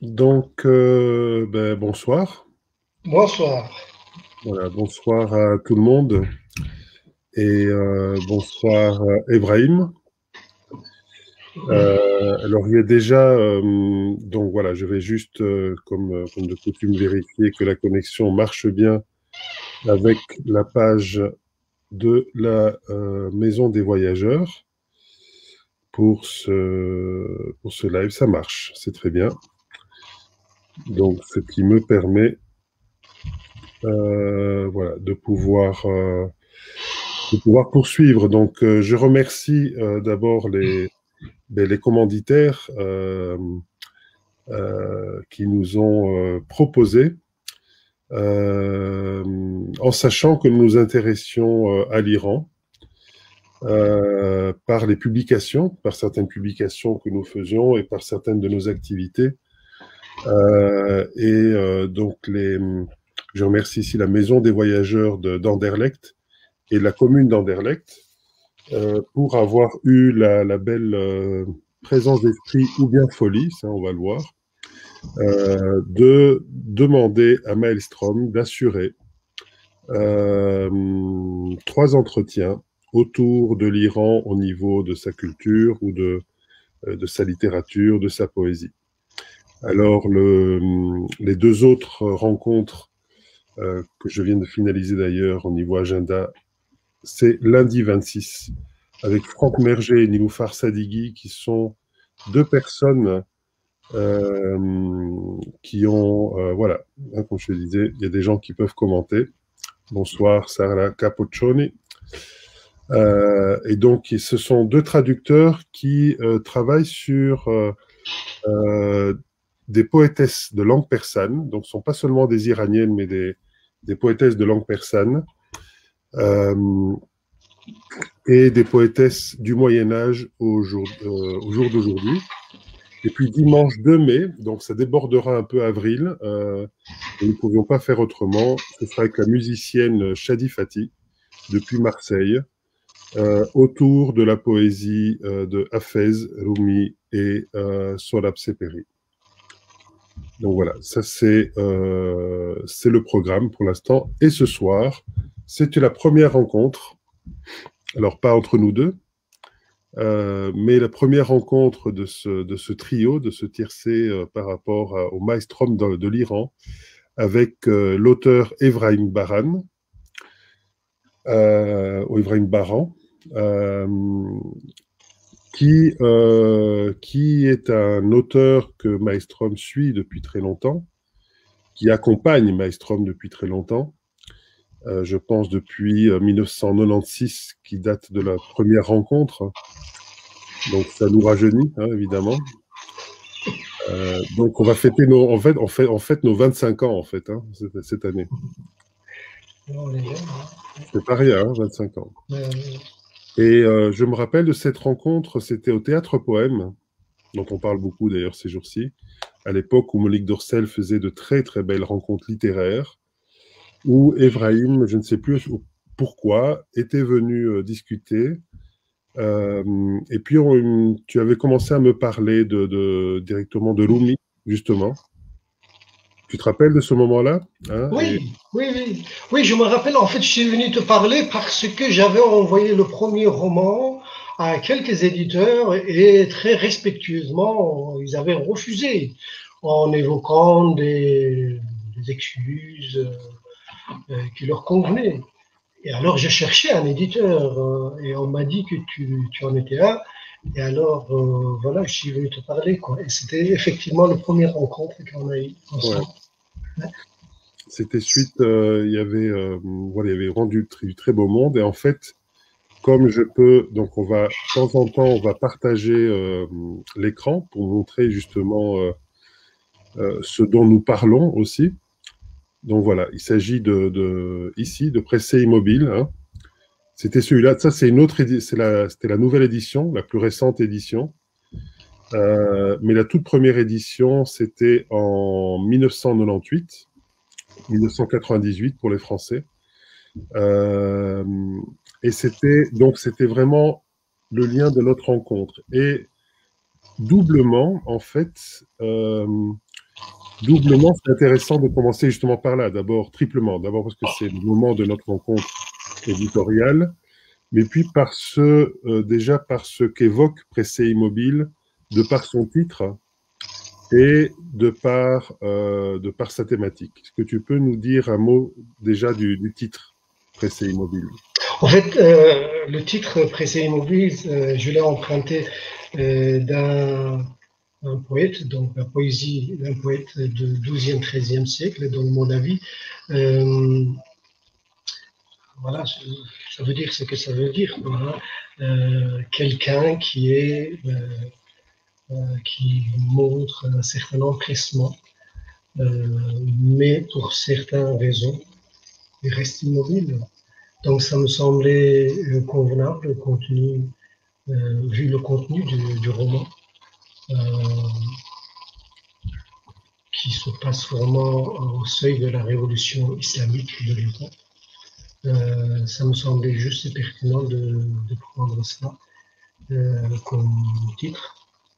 Bonsoir. Bonsoir. Voilà, bonsoir à tout le monde et bonsoir Ebrahim. Alors, il y a déjà, donc voilà, je vais juste, comme de coutume, vérifier que la connexion marche bien avec la page de la Maison des Voyageurs pour ce live. Ça marche, c'est très bien. Donc, ce qui me permet, voilà, de pouvoir poursuivre. Donc, je remercie d'abord les commanditaires qui nous ont proposé, en sachant que nous nous intéressions à l'Iran par les publications, par certaines publications que nous faisions et par certaines de nos activités. Donc, je remercie ici la Maison des Voyageurs d'Anderlecht et la commune d'Anderlecht pour avoir eu la belle présence d'esprit ou bien folie, ça on va le voir, de demander à Maelstrom d'assurer 3 entretiens autour de l'Iran au niveau de sa culture ou de sa littérature, de sa poésie. Alors, les 2 autres rencontres que je viens de finaliser d'ailleurs au niveau agenda, c'est lundi 26 avec Franck Merger et Niloufar Sadigui, qui sont 2 personnes qui ont, voilà, hein, comme je le disais, il y a des gens qui peuvent commenter. Bonsoir, Sarah Capoccioni. Et donc, ce sont 2 traducteurs qui travaillent sur des poétesses de langue persane. Donc, ce ne sont pas seulement des Iraniennes, mais des poétesses de langue persane. Et des poétesses du Moyen-Âge au jour d'aujourd'hui. Et puis dimanche 2 mai, donc ça débordera un peu avril, et nous ne pouvions pas faire autrement, ce sera avec la musicienne Shadi Fati, depuis Marseille, autour de la poésie de Hafez, Rumi et Sohrab Seperi. Donc voilà, ça c'est le programme pour l'instant. Et ce soir, c'était la première rencontre, alors pas entre nous deux, mais la première rencontre de ce trio, de ce tiercé par rapport au maelstrom de l'Iran, avec l'auteur Evrahim Baran, ou Evrahim Baran, qui est un auteur que Maelstrom suit depuis très longtemps, qui accompagne Maelstrom depuis très longtemps, je pense depuis 1996, qui date de la première rencontre. Donc ça nous rajeunit, hein, évidemment. Donc on va fêter en fait nos 25 ans en fait, hein, cette année. C'est pas rien, hein, 25 ans. Et je me rappelle de cette rencontre, c'était au Théâtre Poème, dont on parle beaucoup d'ailleurs ces jours-ci, à l'époque où Monique Dorcel faisait de très très belles rencontres littéraires, où Evrahim, je ne sais plus pourquoi, était venu discuter. Et puis tu avais commencé à me parler directement de Rumi, justement. Tu te rappelles de ce moment-là, hein, Oui, je me rappelle, en fait, je suis venu te parler parce que j'avais envoyé le premier roman à quelques éditeurs et très respectueusement, ils avaient refusé en évoquant des excuses qui leur convenaient. Et alors, j'ai cherché un éditeur et on m'a dit que tu en étais un. Et alors, voilà, je suis venu te parler, quoi. Et c'était effectivement la première rencontre qu'on a eue ouais. ensemble. C'était suite, voilà, il y avait rendu très, très beau monde. Et en fait, comme je peux, donc de temps en temps, on va partager l'écran pour montrer justement ce dont nous parlons aussi. Donc voilà, il s'agit ici de Pressé Immobile, hein. C'était celui-là. Ça, c'est une autre c'était la nouvelle édition, la plus récente édition. Mais la toute première édition, c'était en 1998, 1998 pour les Français. Et c'était vraiment le lien de notre rencontre. Et doublement, en fait, doublement, c'est intéressant de commencer justement par là. D'abord, triplement. D'abord parce que c'est le moment de notre rencontre éditoriale, mais puis déjà par ce qu'évoque Pressé Immobile, de par son titre et de par sa thématique. Est-ce que tu peux nous dire un mot déjà du titre Pressé Immobile? En fait, le titre Pressé Immobile, je l'ai emprunté d'un poète, donc la poésie d'un poète du XIIe, XIIIe siècle, dans mon avis. Voilà, ça veut dire ce que ça veut dire. Voilà. Quelqu'un qui montre un certain empressement, mais pour certaines raisons, il reste immobile. Donc ça me semblait convenable, vu le contenu du roman, qui se passe vraiment au seuil de la révolution islamique de l'époque. Ça me semblait juste et pertinent de prendre ça comme titre.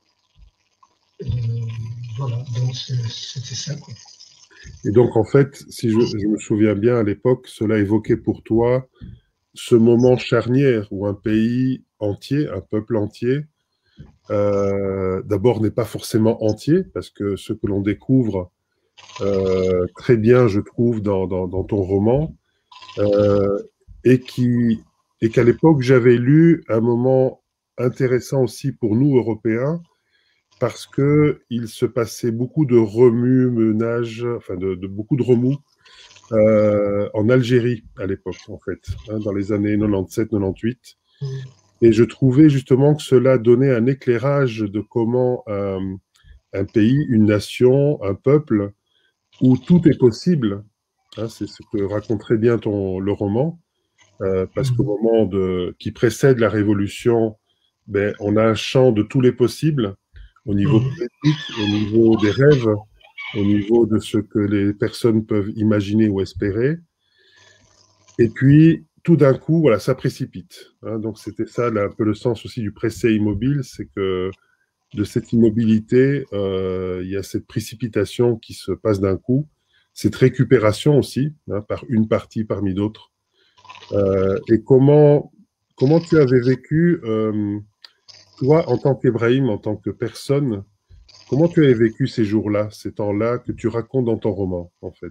Voilà, donc c'était ça, quoi. Et donc, en fait, si je me souviens bien, à l'époque, cela évoquait pour toi ce moment charnière où un pays entier, un peuple entier, d'abord n'est pas forcément entier, parce que ce que l'on découvre très bien, je trouve, dans ton roman, et qu'à l'époque, j'avais lu un moment intéressant aussi pour nous, Européens, parce qu'il se passait beaucoup de remue-menage, enfin de beaucoup de remous en Algérie à l'époque, en fait, hein, dans les années 97-98. Et je trouvais justement que cela donnait un éclairage de comment un pays, une nation, un peuple, où tout est possible, hein, c'est ce que raconte très bien le roman, parce qu'au moment qui précède la Révolution, ben, on a un champ de tous les possibles, au niveau politique, au niveau des rêves, au niveau de ce que les personnes peuvent imaginer ou espérer. Et puis, tout d'un coup, voilà, ça précipite. Hein, donc, c'était ça là, un peu le sens aussi du Pressé Immobile, c'est que de cette immobilité, il y a cette précipitation qui se passe d'un coup, cette récupération aussi, hein, par une partie parmi d'autres. Et comment tu avais vécu, toi, en tant qu'Ébrahim, en tant que personne, comment tu avais vécu ces jours-là, ces temps-là que tu racontes dans ton roman, en fait?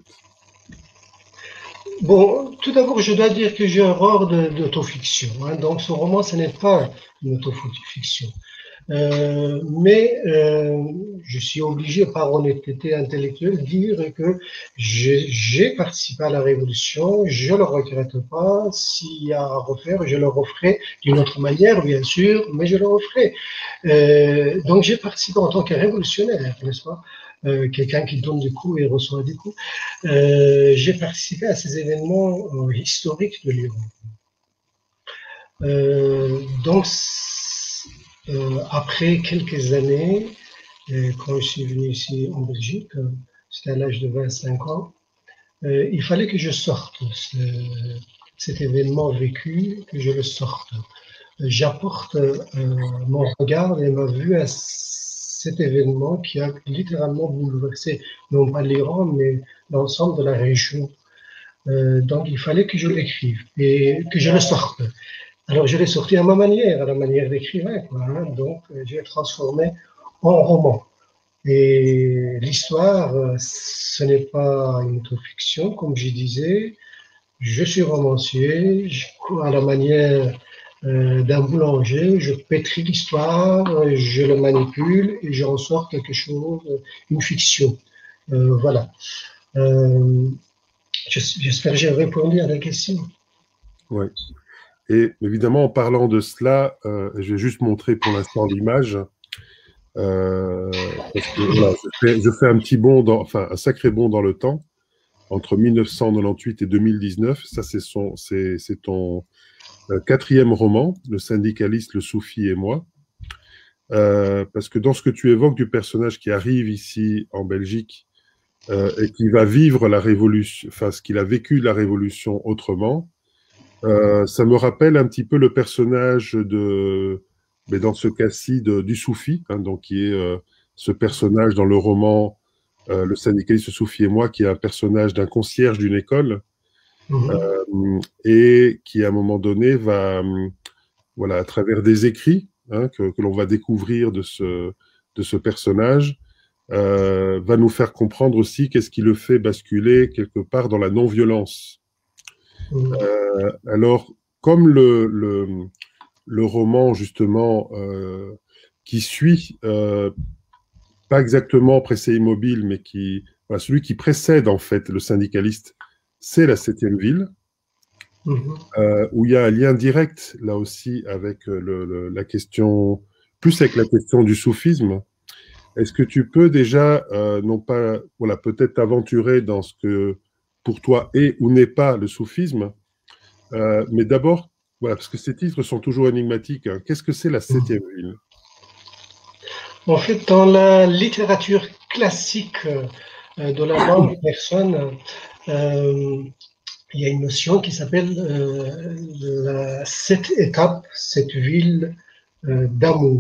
Bon, tout d'abord, je dois dire que j'ai horreur d'autofiction. Hein, donc, ce roman, ce n'est pas une autofiction. Mais je suis obligé, par honnêteté intellectuelle, de dire que j'ai participé à la Révolution, je ne le regrette pas. S'il y a à refaire, je le referai d'une autre manière, bien sûr, mais je le referai. Donc j'ai participé en tant que révolutionnaire, n'est-ce pas? Quelqu'un qui donne des coups et reçoit des coups. J'ai participé à ces événements historiques de l'Iran. Donc, après quelques années, quand je suis venu ici en Belgique, c'était à l'âge de 25 ans, il fallait que je sorte cet événement vécu, que je le sorte. J'apporte mon regard et ma vue à cet événement qui a littéralement bouleversé non pas l'Iran, mais l'ensemble de la région. Donc il fallait que je l'écrive et que je le sorte. Alors je l'ai sorti à ma manière, à la manière d'écrivain, quoi, hein. Donc je l'ai transformé en roman. Et l'histoire, ce n'est pas une autofiction, comme je disais. Je suis romancier, à la manière d'un boulanger, je pétris l'histoire, je le manipule et j'en sors quelque chose, une fiction. Voilà. J'espère que j'ai répondu à la question. Oui. Et évidemment, en parlant de cela, je vais juste montrer pour l'instant l'image. Parce que voilà, je fais un petit bond, enfin un sacré bond dans le temps, entre 1998 et 2019. Ça, c'est ton quatrième roman, Le syndicaliste, le soufi et moi. Parce que dans ce que tu évoques du personnage qui arrive ici en Belgique et qui va vivre la révolution, enfin ce qu'il a vécu de la révolution autrement, ça me rappelle un petit peu le personnage mais dans ce cas-ci, du soufi, hein, donc qui est ce personnage dans le roman le syndicaliste Soufi et moi, qui est un personnage d'un concierge d'une école, et qui, à un moment donné, va, voilà, à travers des écrits que l'on va découvrir de ce personnage, va nous faire comprendre aussi qu'est-ce qui le fait basculer quelque part dans la non-violence. Alors, comme le roman, justement, qui suit, pas exactement Pressé Immobile, mais voilà, celui qui précède, en fait, le syndicaliste, c'est la 7e ville, où il y a un lien direct, là aussi, avec la question, plus avec la question du soufisme. Est-ce que tu peux déjà, non pas, voilà, peut-être t'aventurer dans ce que, pour toi, est ou n'est pas le soufisme, mais d'abord, voilà, parce que ces titres sont toujours énigmatiques, hein. Qu'est-ce que c'est la 7e ville? En fait, dans la littérature classique de la langue persane, il y a une notion qui s'appelle la 7 étapes, 7 villes d'amour.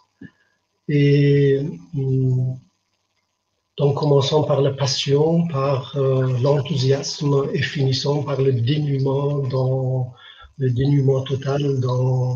Et donc, commençant par la passion, par l'enthousiasme et finissant par le dénuement total, dans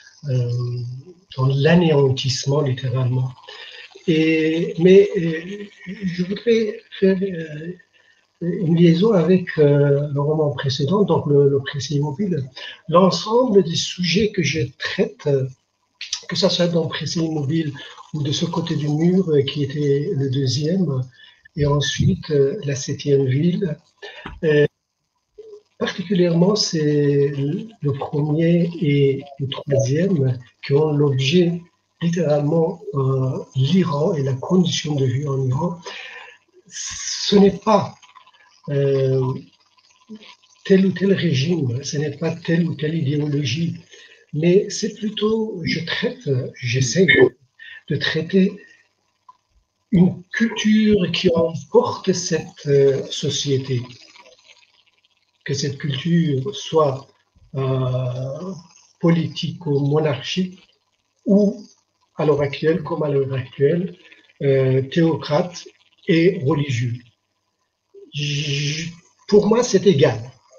l'anéantissement littéralement. Mais je voudrais faire une liaison avec le roman précédent, donc le Pressé Immobile. L'ensemble des sujets que je traite, que ce soit dans Pressé Immobile ou de ce côté du mur qui était le deuxième, et ensuite la 7e ville, particulièrement c'est le premier et le troisième qui ont l'objet littéralement l'Iran et la condition de vie en Iran. Ce n'est pas tel ou tel régime, ce n'est pas telle ou telle idéologie, mais c'est plutôt, j'essaie de traiter une culture qui emporte cette société, que cette culture soit politico-monarchique ou, à l'heure actuelle, comme à l'heure actuelle, théocrate et religieux. Pour moi, c'est égal.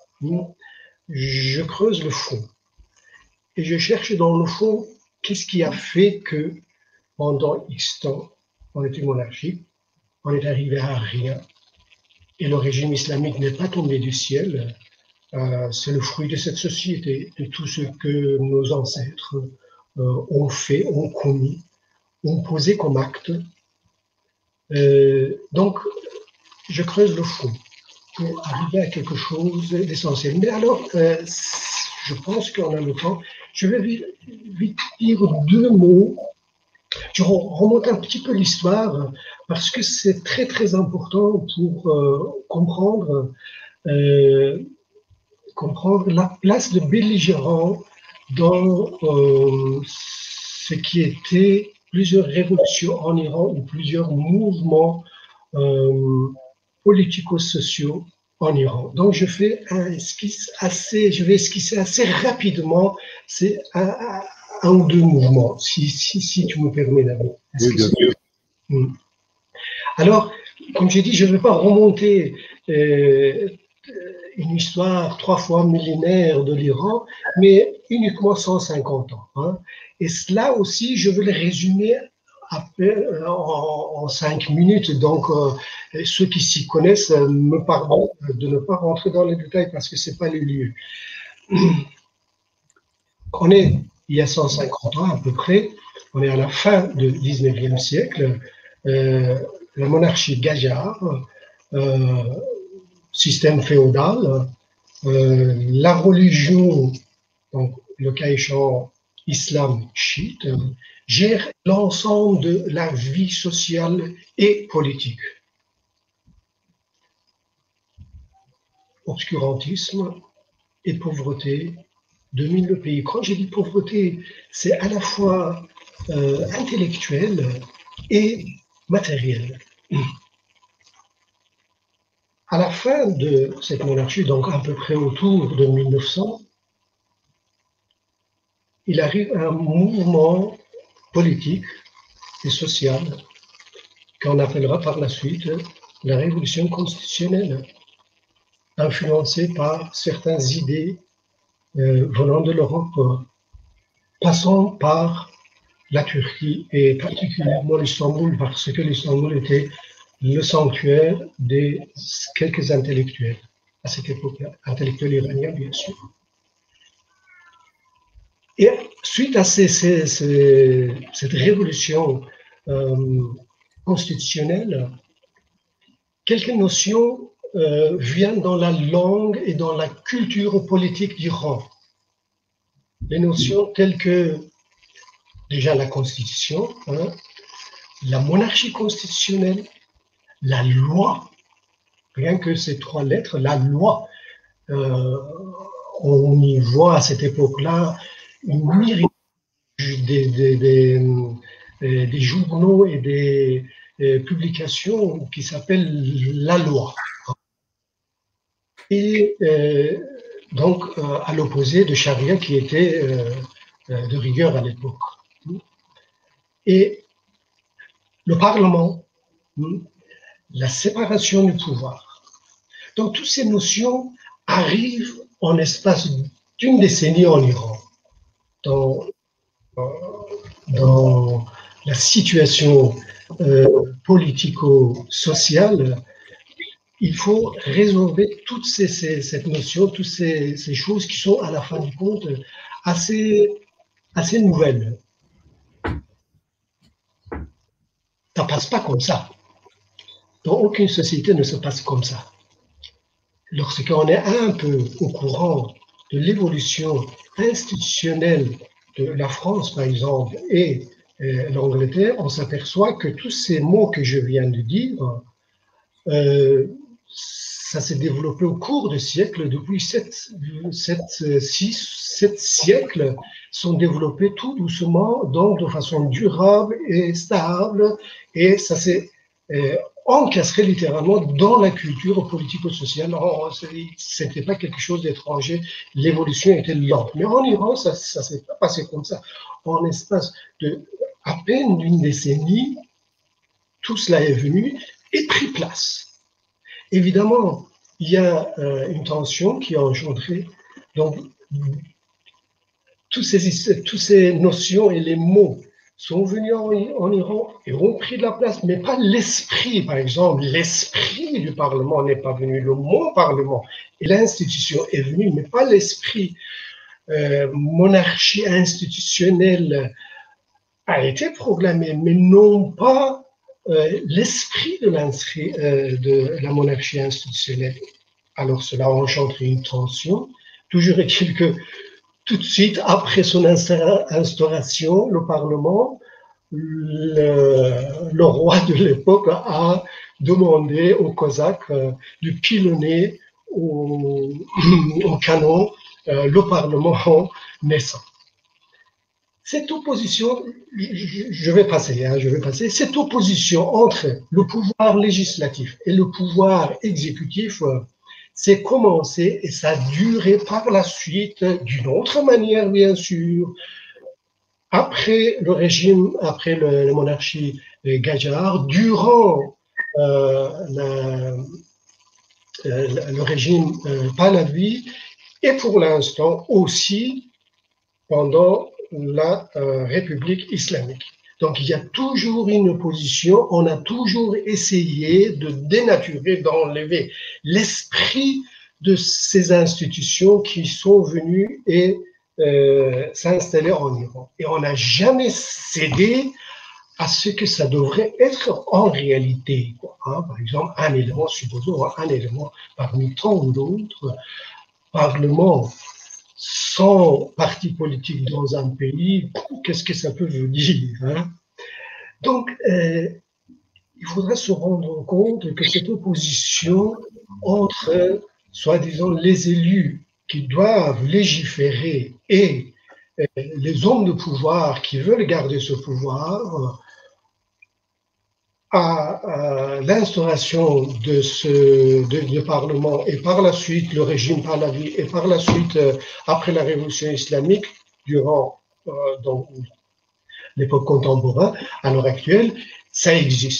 Je creuse le fond et je cherche dans le fond qu'est-ce qui a fait que pendant X temps, on était monarchique, on est arrivé à rien et le régime islamique n'est pas tombé du ciel. C'est le fruit de cette société, de tout ce que nos ancêtres ont fait, ont commis, ont posé comme acte. Donc, je creuse le fond pour arriver à quelque chose d'essentiel. Mais alors, je pense qu'on a le temps. Je vais vite dire 2 mots. Je remonte un petit peu l'histoire parce que c'est très très important pour comprendre la place de belligérant dans ce qui était plusieurs révolutions en Iran ou plusieurs mouvements politico-sociaux en Iran. Donc je fais je vais esquisser assez rapidement un ou 2 mouvements, si tu me permets d'abord. Oui, bien sûr. Alors, comme j'ai dit, je ne vais pas remonter une histoire 3 fois millénaire de l'Iran, mais uniquement 150 ans. Hein. Et cela aussi, je veux le résumer en 5 minutes. Donc, ceux qui s'y connaissent me pardonnent de ne pas rentrer dans les détails parce que ce n'est pas le lieu. On est, il y a 150 ans à peu près, on est à la fin du 19e siècle, la monarchie Qajar, système féodal, la religion, donc le cas échéant islam chiite, gère l'ensemble de la vie sociale et politique. Obscurantisme et pauvreté dominent le pays. Quand j'ai dit pauvreté, c'est à la fois intellectuelle et matérielle. À la fin de cette monarchie, donc à peu près autour de 1900, il arrive un mouvement politique et social qu'on appellera par la suite la révolution constitutionnelle, influencée par certaines idées venant de l'Europe, passant par la Turquie et particulièrement l'Istanbul, parce que l'Istanbul était le sanctuaire des quelques intellectuels à cette époque-là, intellectuels iraniens bien sûr. Et suite à cette révolution constitutionnelle, quelques notions viennent dans la langue et dans la culture politique d'Iran. Les notions telles que déjà la constitution, la monarchie constitutionnelle, la loi, rien que ces trois lettres, la loi, on y voit à cette époque-là une myriade des journaux et des publications qui s'appellent la loi. Et donc, à l'opposé de charia qui était de rigueur à l'époque. Et le Parlement, la séparation du pouvoir. Donc, toutes ces notions arrivent en espace d'une décennie en Iran. Dans la situation politico-sociale, il faut résorber toute cette notion, toutes ces choses qui sont à la fin du compte assez nouvelles. Ça ne passe pas comme ça. Dans aucune société ne se passe comme ça. Lorsqu'on est un peu au courant de l'évolution institutionnelle de la France, par exemple, et l'Angleterre, on s'aperçoit que tous ces mots que je viens de dire, ça s'est développé au cours de siècles. Depuis 7 siècles, sont développés tout doucement, donc de façon durable et stable, et ça s'est encastré littéralement dans la culture politico-sociale. Ce n'était pas quelque chose d'étranger, l'évolution était lente. Mais en Iran, ça s'est pas passé comme ça. En espace de à peine d'une décennie, tout cela est venu et pris place. Évidemment, il y a une tension qui a engendré donc toutes ces notions et les mots sont venus en Iran et ont pris de la place, mais pas l'esprit, par exemple. L'esprit du Parlement n'est pas venu, le mot Parlement et l'institution est venue, mais pas l'esprit. Monarchie institutionnelle a été proclamée, mais non pas l'esprit de la monarchie institutionnelle. Alors cela a engendré une tension. Toujours est-il que tout de suite, après son instauration, le Parlement, le roi de l'époque a demandé aux Cosaques de pilonner au canon le Parlement naissant. Cette opposition, je vais passer, cette opposition entre le pouvoir législatif et le pouvoir exécutif c'est commencé et ça a duré par la suite d'une autre manière, bien sûr. Après le régime, après la monarchie Qajar, durant le régime Pahlavi et pour l'instant aussi pendant la République islamique. Donc il y a toujours une opposition, on a toujours essayé de dénaturer, d'enlever l'esprit de ces institutions qui sont venues et s'installer en Iran. Et on n'a jamais cédé à ce que ça devrait être en réalité. Par exemple, un élément, supposons un élément parmi tant d'autres, Parlement sans parti politique dans un pays, qu'est-ce que ça peut vous dire Donc, il faudrait se rendre compte que cette opposition entre, soi-disant, les élus qui doivent légiférer et les hommes de pouvoir qui veulent garder ce pouvoir, à l'instauration de Parlement et par la suite le régime Pahlavi et par la suite après la révolution islamique durant l'époque contemporaine à l'heure actuelle, ça existe.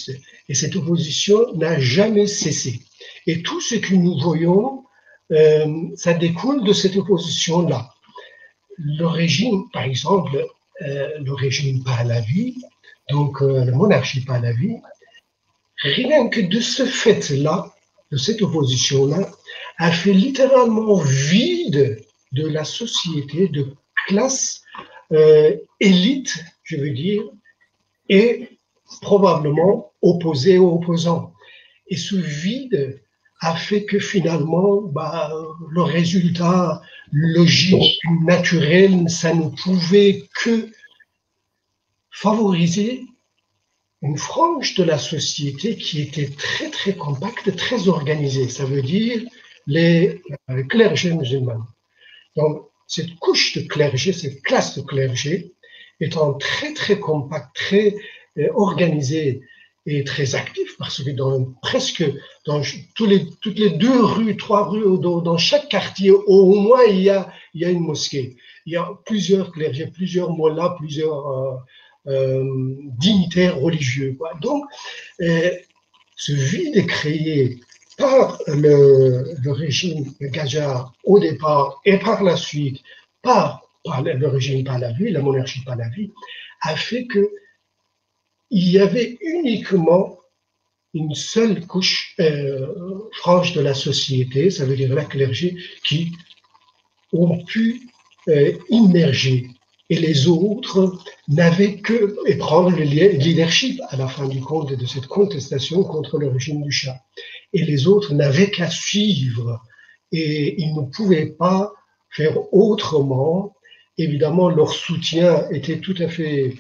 Et cette opposition n'a jamais cessé. Et tout ce que nous voyons, ça découle de cette opposition-là. Le régime, par exemple, le régime Pahlavi, donc la monarchie Pahlavi, rien que de ce fait-là, de cette opposition-là, a fait littéralement vide de la société de classe élite, je veux dire, et probablement opposé aux opposants. Et ce vide a fait que finalement, le résultat logique, naturel, ça ne pouvait que favoriser une frange de la société qui était très, très compacte, très organisée. Ça veut dire les clergés musulmans. Donc, cette couche de clergé, cette classe de clergé, étant très, très compacte, très organisée et très active, parce que presque dans toutes les 2 rues, 3 rues, dans chaque quartier, au moins, il y a une mosquée. Il y a plusieurs clergés, plusieurs mollahs, plusieurs dignitaires religieux. Quoi. Donc, ce vide est créé par le régime Qajar au départ et par la suite par le régime Pahlavi, la monarchie Pahlavi, a fait que il y avait uniquement une seule couche frange de la société, ça veut dire la clergé, qui ont pu immerger. Et les autres n'avaient que et prendre le leadership à la fin du compte de cette contestation contre le régime du Shah. Et les autres n'avaient qu'à suivre. Et ils ne pouvaient pas faire autrement. Évidemment, leur soutien était tout à fait,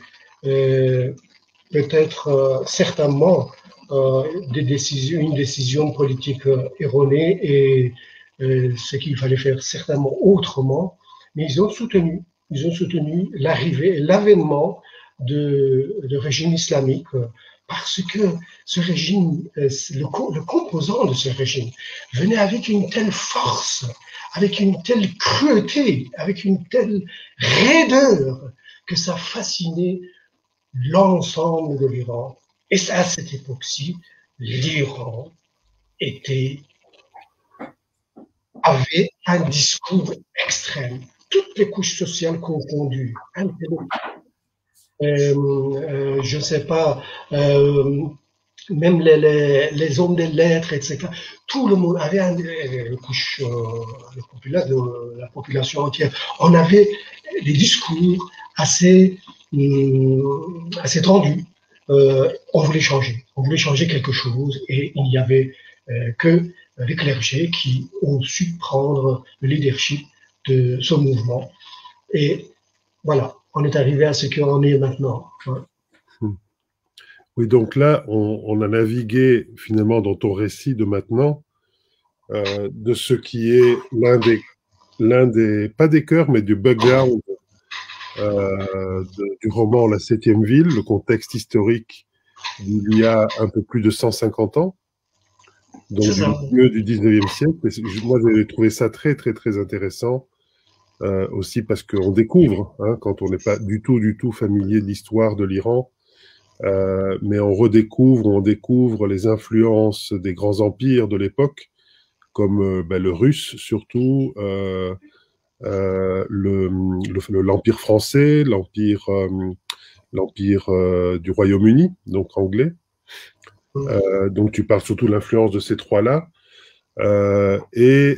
peut-être certainement, une décision politique erronée et ce qu'il fallait faire certainement autrement. Mais ils ont soutenu l'arrivée et l'avènement de régime islamique parce que ce régime, le composant de ce régime venait avec une telle force, avec une telle cruauté, avec une telle raideur que ça fascinait l'ensemble de l'Iran. Et à cette époque-ci, l'Iran avait un discours extrême, toutes les couches sociales confondues, je ne sais pas, même les hommes des lettres, etc. Tout le monde avait une couche, la population entière. On avait des discours assez tendus. On voulait changer quelque chose, et il n'y avait que les clergés qui ont su prendre le leadership de ce mouvement. Et voilà, on est arrivé à ce qu'on est maintenant. Oui, donc là, on a navigué finalement dans ton récit de maintenant, de ce qui est l'un des, pas des cœurs, mais du background du roman La Septième Ville, le contexte historique d'il y a un peu plus de 150 ans, donc du milieu du 19e siècle. Et moi, j'ai trouvé ça très, très, très intéressant, aussi parce qu'on découvre, quand on n'est pas du tout familier de l'histoire de l'Iran, mais on découvre les influences des grands empires de l'époque, comme le russe surtout, l'empire français, l'empire du Royaume-Uni, donc anglais. Donc tu parles surtout de l'influence de ces trois-là. Et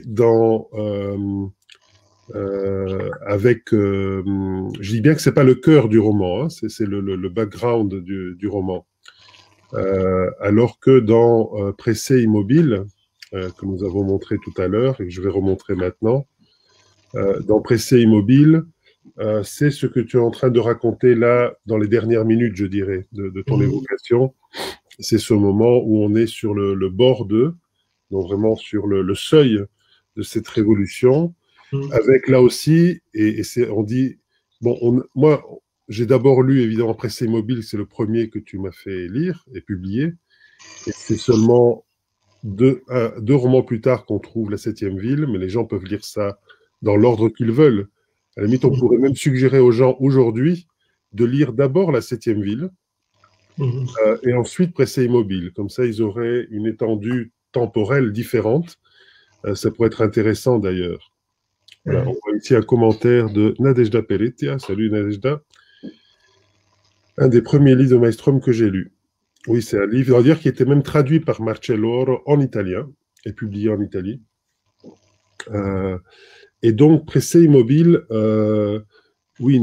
je dis bien que c'est pas le cœur du roman, c'est le background du roman. Alors que dans Pressé Immobile, que nous avons montré tout à l'heure et que je vais remontrer maintenant, dans Pressé Immobile, c'est ce que tu es en train de raconter là, dans les dernières minutes, je dirais, de ton évocation. C'est ce moment où on est sur le bord donc vraiment sur le seuil de cette révolution, avec là aussi, on dit, bon, moi, j'ai d'abord lu, évidemment, Pressé Immobile, c'est le premier que tu m'as fait lire et publier, et c'est seulement deux romans plus tard qu'on trouve La Septième Ville, mais les gens peuvent lire ça dans l'ordre qu'ils veulent. À la limite, on pourrait même suggérer aux gens aujourd'hui de lire d'abord La Septième Ville, Mhm. Et ensuite Pressé Immobile. Comme ça, ils auraient une étendue temporelle différente. Ça pourrait être intéressant d'ailleurs. Voilà, on voit ici un commentaire de Nadejda Peletia. Salut Nadejda. Un des premiers livres de Maelstrom que j'ai lu. Oui, c'est un livre, on va dire, qui était même traduit par Marcello Oro en italien et publié en Italie. Et donc, Pressé Immobile, oui,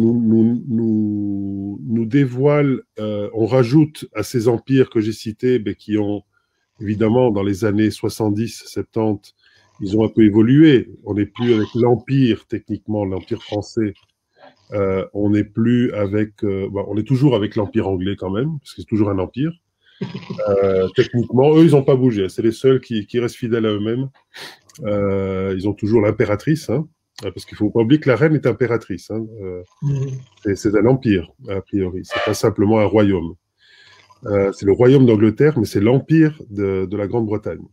nous dévoile, on rajoute à ces empires que j'ai cités, ben, qui ont évidemment dans les années 70, 70, ils ont un peu évolué. On n'est plus avec l'empire, techniquement, l'empire français. On n'est plus avec, on est toujours avec l'empire anglais quand même, parce que c'est toujours un empire. Techniquement, eux, ils n'ont pas bougé. C'est les seuls qui restent fidèles à eux-mêmes. Ils ont toujours l'impératrice, hein, parce qu'il ne faut pas oublier que la reine est impératrice. Hein, c'est un empire, a priori. C'est pas simplement un royaume. C'est le royaume d'Angleterre, mais c'est l'empire de la Grande-Bretagne.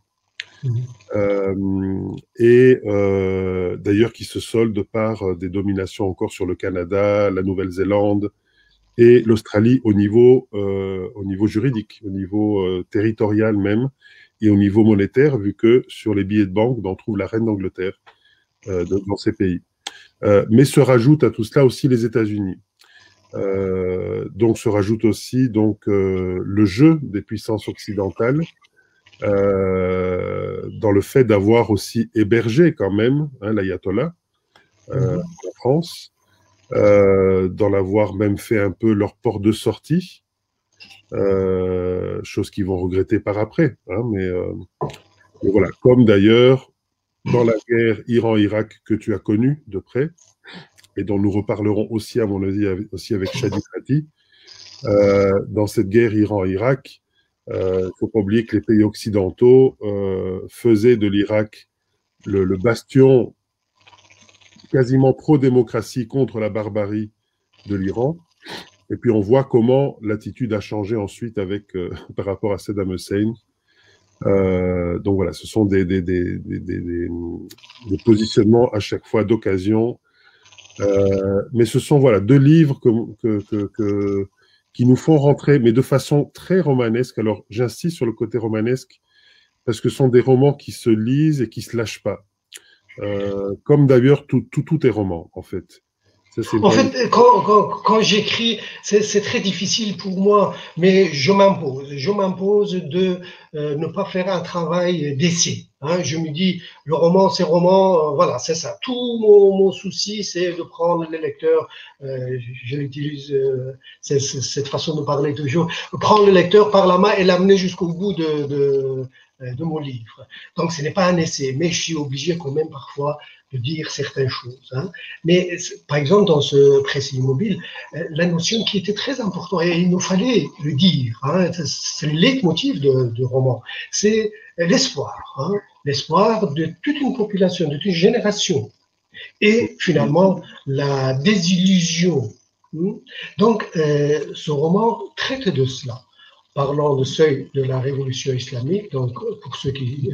D'ailleurs, qui se solde par des dominations encore sur le Canada, la Nouvelle-Zélande et l'Australie au niveau juridique, au niveau territorial même, et au niveau monétaire, vu que sur les billets de banque, on trouve la reine d'Angleterre dans ces pays. Mais se rajoutent à tout cela aussi les États-Unis. Donc se rajoute aussi le jeu des puissances occidentales dans le fait d'avoir aussi hébergé quand même l'ayatollah en France, d'en l'avoir même fait un peu leur port de sortie, chose qu'ils vont regretter par après. Hein, mais voilà, comme d'ailleurs dans la guerre Iran-Irak que tu as connue de près, et dont nous reparlerons aussi, à mon avis, aussi avec Shadi Fati, dans cette guerre Iran-Irak, il ne faut pas oublier que les pays occidentaux faisaient de l'Irak le bastion quasiment pro-démocratie contre la barbarie de l'Iran. Et puis on voit comment l'attitude a changé ensuite par rapport à Saddam Hussein. Donc voilà, ce sont des positionnements à chaque fois d'occasion. Mais ce sont voilà deux livres qui nous font rentrer, mais de façon très romanesque. Alors j'insiste sur le côté romanesque parce que ce sont des romans qui se lisent et qui se lâchent pas. Comme d'ailleurs tout est roman en fait. Ça, En fait, quand j'écris, c'est très difficile pour moi, mais je m'impose. Je m'impose de ne pas faire un travail d'essai. Hein. Je me dis, le roman, c'est roman, voilà, c'est ça. Tout mon souci, c'est de prendre le lecteur, je l'utilise, cette façon de parler toujours, prendre le lecteur par la main et l'amener jusqu'au bout de mon livre. Donc, ce n'est pas un essai, mais je suis obligé quand même parfois de dire certaines choses. Hein. Mais par exemple, dans ce Pressé Immobile, la notion qui était très importante, et il nous fallait le dire, hein, c'est le leitmotiv du roman, c'est l'espoir. Hein, l'espoir de toute une population, de toute une génération. Et finalement, la désillusion. Donc, ce roman traite de cela. Parlant de seuil de la révolution islamique, donc pour ceux qui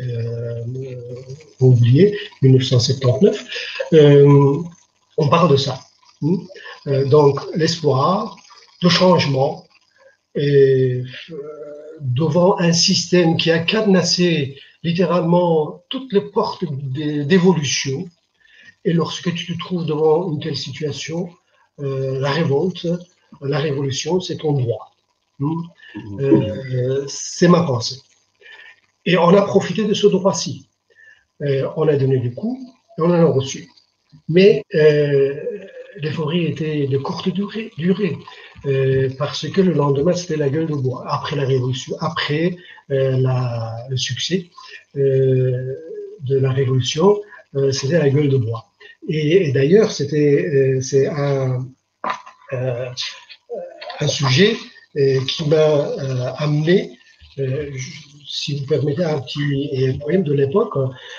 ont oublié, 1979, on parle de ça. Donc l'espoir de changement et, devant un système qui a cadenassé littéralement toutes les portes d'évolution. Et lorsque tu te trouves devant une telle situation, la révolte, la révolution, c'est ton droit. C'est ma pensée. Et on a profité de ce droit-ci. On a donné des coups et on en a reçu. Mais l'euphorie était de courte durée parce que le lendemain, c'était la gueule de bois. Après la révolution, après le succès de la révolution, c'était la gueule de bois. Et d'ailleurs, c'est un sujet qui m'a amené, si vous permettez, un petit poème de l'époque,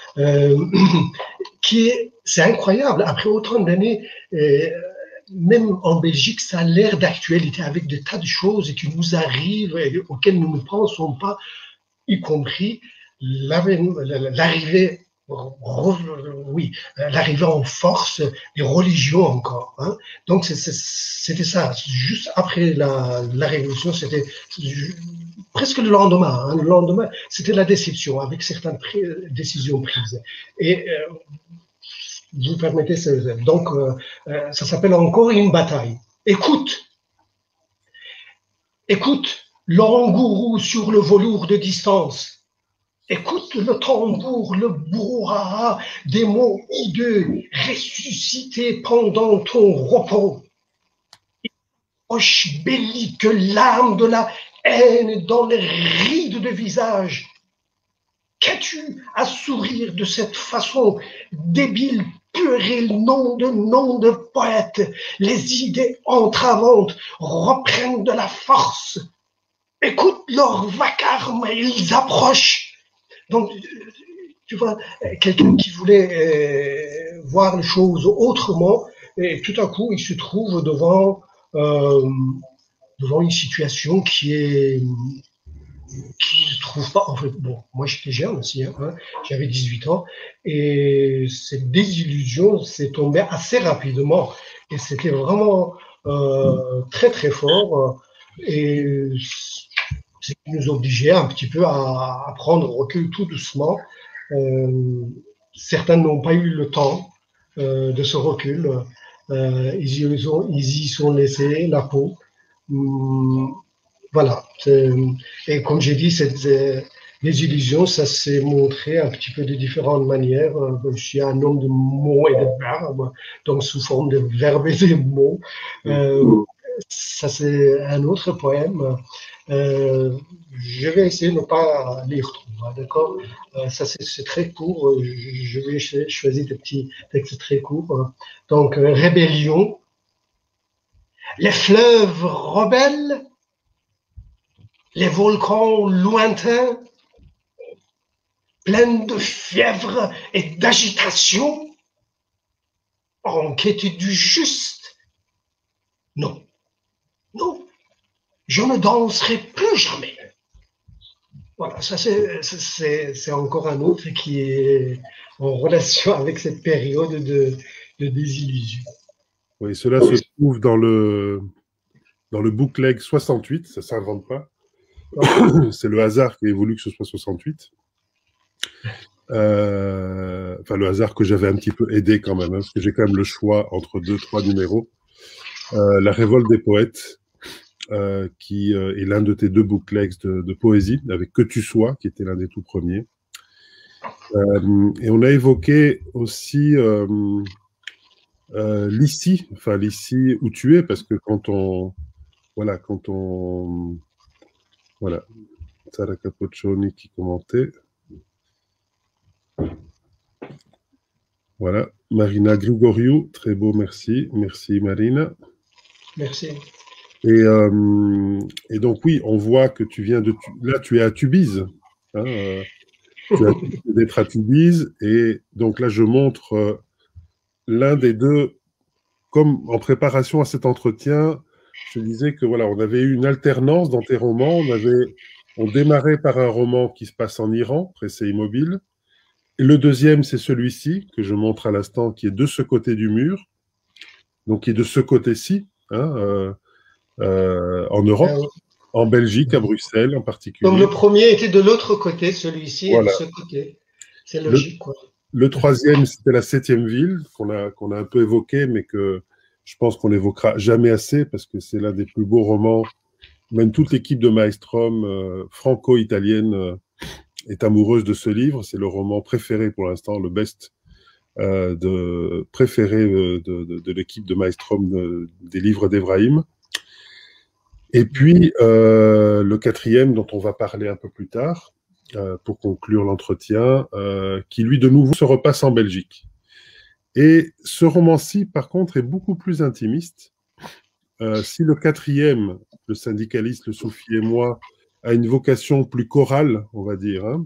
c'est incroyable. Après autant d'années, même en Belgique, ça a l'air d'actualité avec des tas de choses qui nous arrivent et auxquelles nous ne pensons pas, y compris l'arrivée oui, l'arrivée en force des religions encore. Hein. Donc c'était ça. Juste après la révolution, c'était presque le lendemain. Hein. Le lendemain, c'était la déception avec certaines décisions prises. Et vous permettez, donc ça s'appelle encore une bataille. Écoute, écoute, l'angourou sur le velours de distance. Écoute le tambour, le brouhaha des mots hideux ressuscités pendant ton repos. Roche bellique, l'âme de la haine dans les rides de visage. Qu'as-tu à sourire de cette façon débile, puéril, nom de poète? Les idées entravantes reprennent de la force. Écoute leur vacarme, ils approchent. Donc, tu vois, quelqu'un qui voulait voir les choses autrement, et tout à coup, il se trouve devant une situation qui ne trouve pas. En fait, bon, moi j'étais jeune aussi, hein, j'avais 18 ans, et cette désillusion s'est tombée assez rapidement, et c'était vraiment très très fort, et c'est qui nous obligeait un petit peu à prendre recul tout doucement. Certains n'ont pas eu le temps de ce recul. Ils y sont laissés la peau. Voilà. Et comme j'ai dit, cette désillusion, ça s'est montré un petit peu de différentes manières. Je suis un homme de mots et de verbes, donc sous forme de verbes et de mots. Ça, c'est un autre poème. Je vais essayer de ne pas lire trop, d'accord? Ça, c'est très court. Je vais choisir des petits textes très courts. Donc, rébellion. Les fleuves rebelles, les volcans lointains, pleins de fièvre et d'agitation, en quête du juste. Non, non, je ne danserai plus jamais. Voilà, ça c'est encore un autre qui est en relation avec cette période de désillusion. Oui, cela se trouve dans le bookleg 68, ça ne s'invente pas. C'est le hasard qui a voulu que ce soit 68. Enfin, le hasard que j'avais un petit peu aidé quand même, hein, parce que j'ai quand même le choix entre 2-3 numéros. La révolte des poètes, qui est l'un de tes 2 booklegs de poésie, avec Que tu sois, qui était l'un des tout premiers. Et on a évoqué aussi l'ici, enfin l'ici où tu es, parce que voilà, Sara Capoccioni qui commentait. Voilà, Marina Grigoriou, très beau, merci. Merci Marina. Merci. Et donc oui, on voit que tu viens là tu es à Tubize, hein, tu as d'être à Tubize, et donc là je montre l'un des 2, comme en préparation à cet entretien, je disais que voilà, on avait eu une alternance dans tes romans, on démarrait par un roman qui se passe en Iran, Pressé Immobile. Et le deuxième, c'est celui-ci, que je montre à l'instant, qui est de ce côté du mur, donc qui est de ce côté-ci, hein, en Europe, en Belgique, à Bruxelles en particulier. Donc le premier était de l'autre côté, celui-ci est de ce côté. C'est logique, quoi. Le troisième, c'était la 7e ville, qu'on a un peu évoqué, mais que je pense qu'on n'évoquera jamais assez, parce que c'est l'un des plus beaux romans. Même toute l'équipe de Maelstrom, franco-italienne, est amoureuse de ce livre. C'est le roman préféré pour l'instant, le best préféré de l'équipe de Maelstrom des livres d'Ebrahim. Et puis, le 4e, dont on va parler un peu plus tard, pour conclure l'entretien, qui lui, de nouveau, se repasse en Belgique. Et ce roman-ci, par contre, est beaucoup plus intimiste. Si le 4e, le syndicaliste, le soufi et moi, a une vocation plus chorale, on va dire, hein,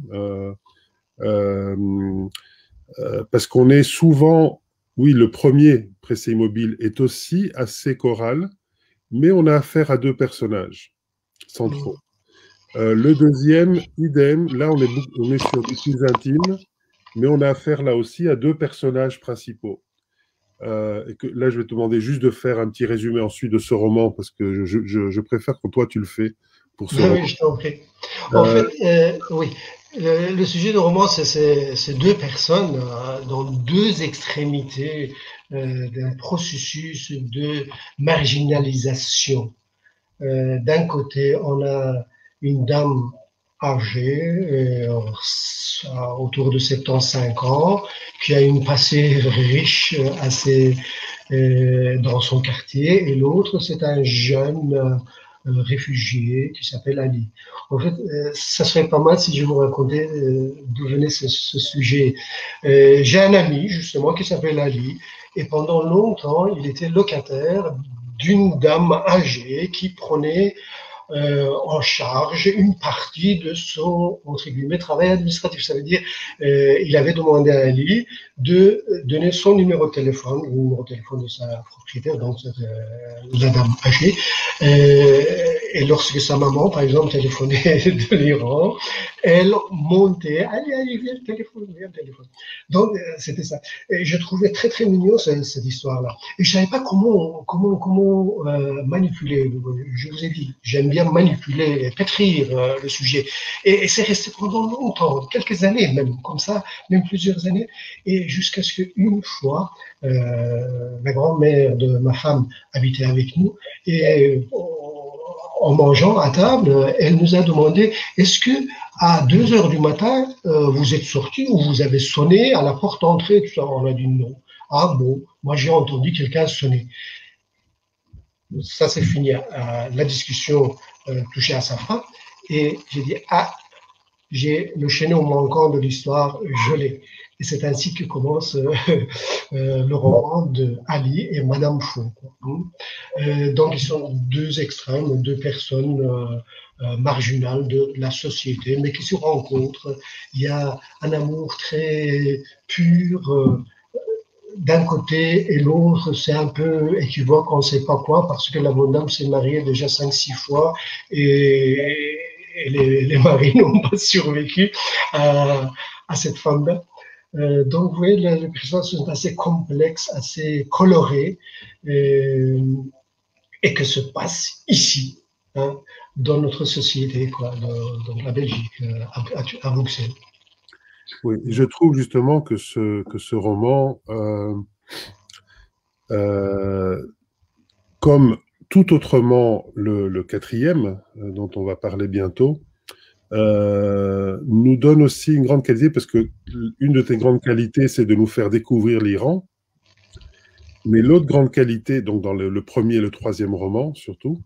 parce qu'on est souvent, oui, le premier, Pressé Immobile, est aussi assez choral, mais on a affaire à 2 personnages, sans trop. Le deuxième, idem, là on est sur du plus intime, mais on a affaire là aussi à deux personnages principaux. Et que, là, je vais te demander juste de faire un petit résumé ensuite de ce roman, parce que je préfère que toi tu le fais pour ce Oui, roman. je t'en prie. En Euh, fait, oui, le sujet du roman, c'est deux personnes dans deux extrémités d'un processus de marginalisation. D'un côté, on a une dame âgée, autour de 75 ans, qui a une passé riche assez dans son quartier, et l'autre, c'est un jeune réfugié qui s'appelle Ali. En fait, ça serait pas mal si je vous racontais d'où venait ce sujet. J'ai un ami, justement, qui s'appelle Ali, et pendant longtemps, il était locataire d'une dame âgée qui prenait en charge une partie de son, entre guillemets, travail administratif. Ça veut dire, il avait demandé à Ali de donner son numéro de téléphone, le numéro de téléphone de sa propriétaire, donc la dame âgée. Et lorsque sa maman, par exemple, téléphonait de l'Iran, elle montait, allez, allez, viens le téléphone, viens le téléphone. Donc, c'était ça. Et je trouvais très, très mignon cette histoire-là. Et je savais pas comment manipuler. Je vous ai dit, j'aime bien manipuler, pétrir le sujet. Et c'est resté pendant longtemps, quelques années même, comme ça, même plusieurs années. Et jusqu'à ce qu'une fois, la grand-mère de ma femme habitait avec nous et en mangeant à table, elle nous a demandé est-ce que à 2 heures du matin, vous êtes sorti ou vous avez sonné à la porte d'entrée, tout ça. On a dit non. Ah bon, moi j'ai entendu quelqu'un sonner. Ça c'est fini. La discussion touchait à sa fin et j'ai dit ah, j'ai le chaînon manquant de l'histoire, je l'ai. Et c'est ainsi que commence le roman de Ali et Madame Fou. Donc, ils sont deux extrêmes, deux personnes marginales de la société, mais qui se rencontrent. Il y a un amour très pur d'un côté et l'autre, c'est un peu équivoque, on ne sait pas quoi, parce que la bonne dame s'est mariée déjà 5, 6 fois et les maris n'ont pas survécu à cette femme-là. Donc, vous voyez, les personnages sont assez complexes, assez colorés, et que se passe ici, hein, dans notre société, quoi, dans la Belgique, à Bruxelles. oui, je trouve justement que que ce roman, euh, comme tout autrement le quatrième, dont on va parler bientôt, nous donne aussi une grande qualité, parce que une de tes grandes qualités, c'est de nous faire découvrir l'Iran. Mais l'autre grande qualité, donc dans le premier et le troisième roman surtout,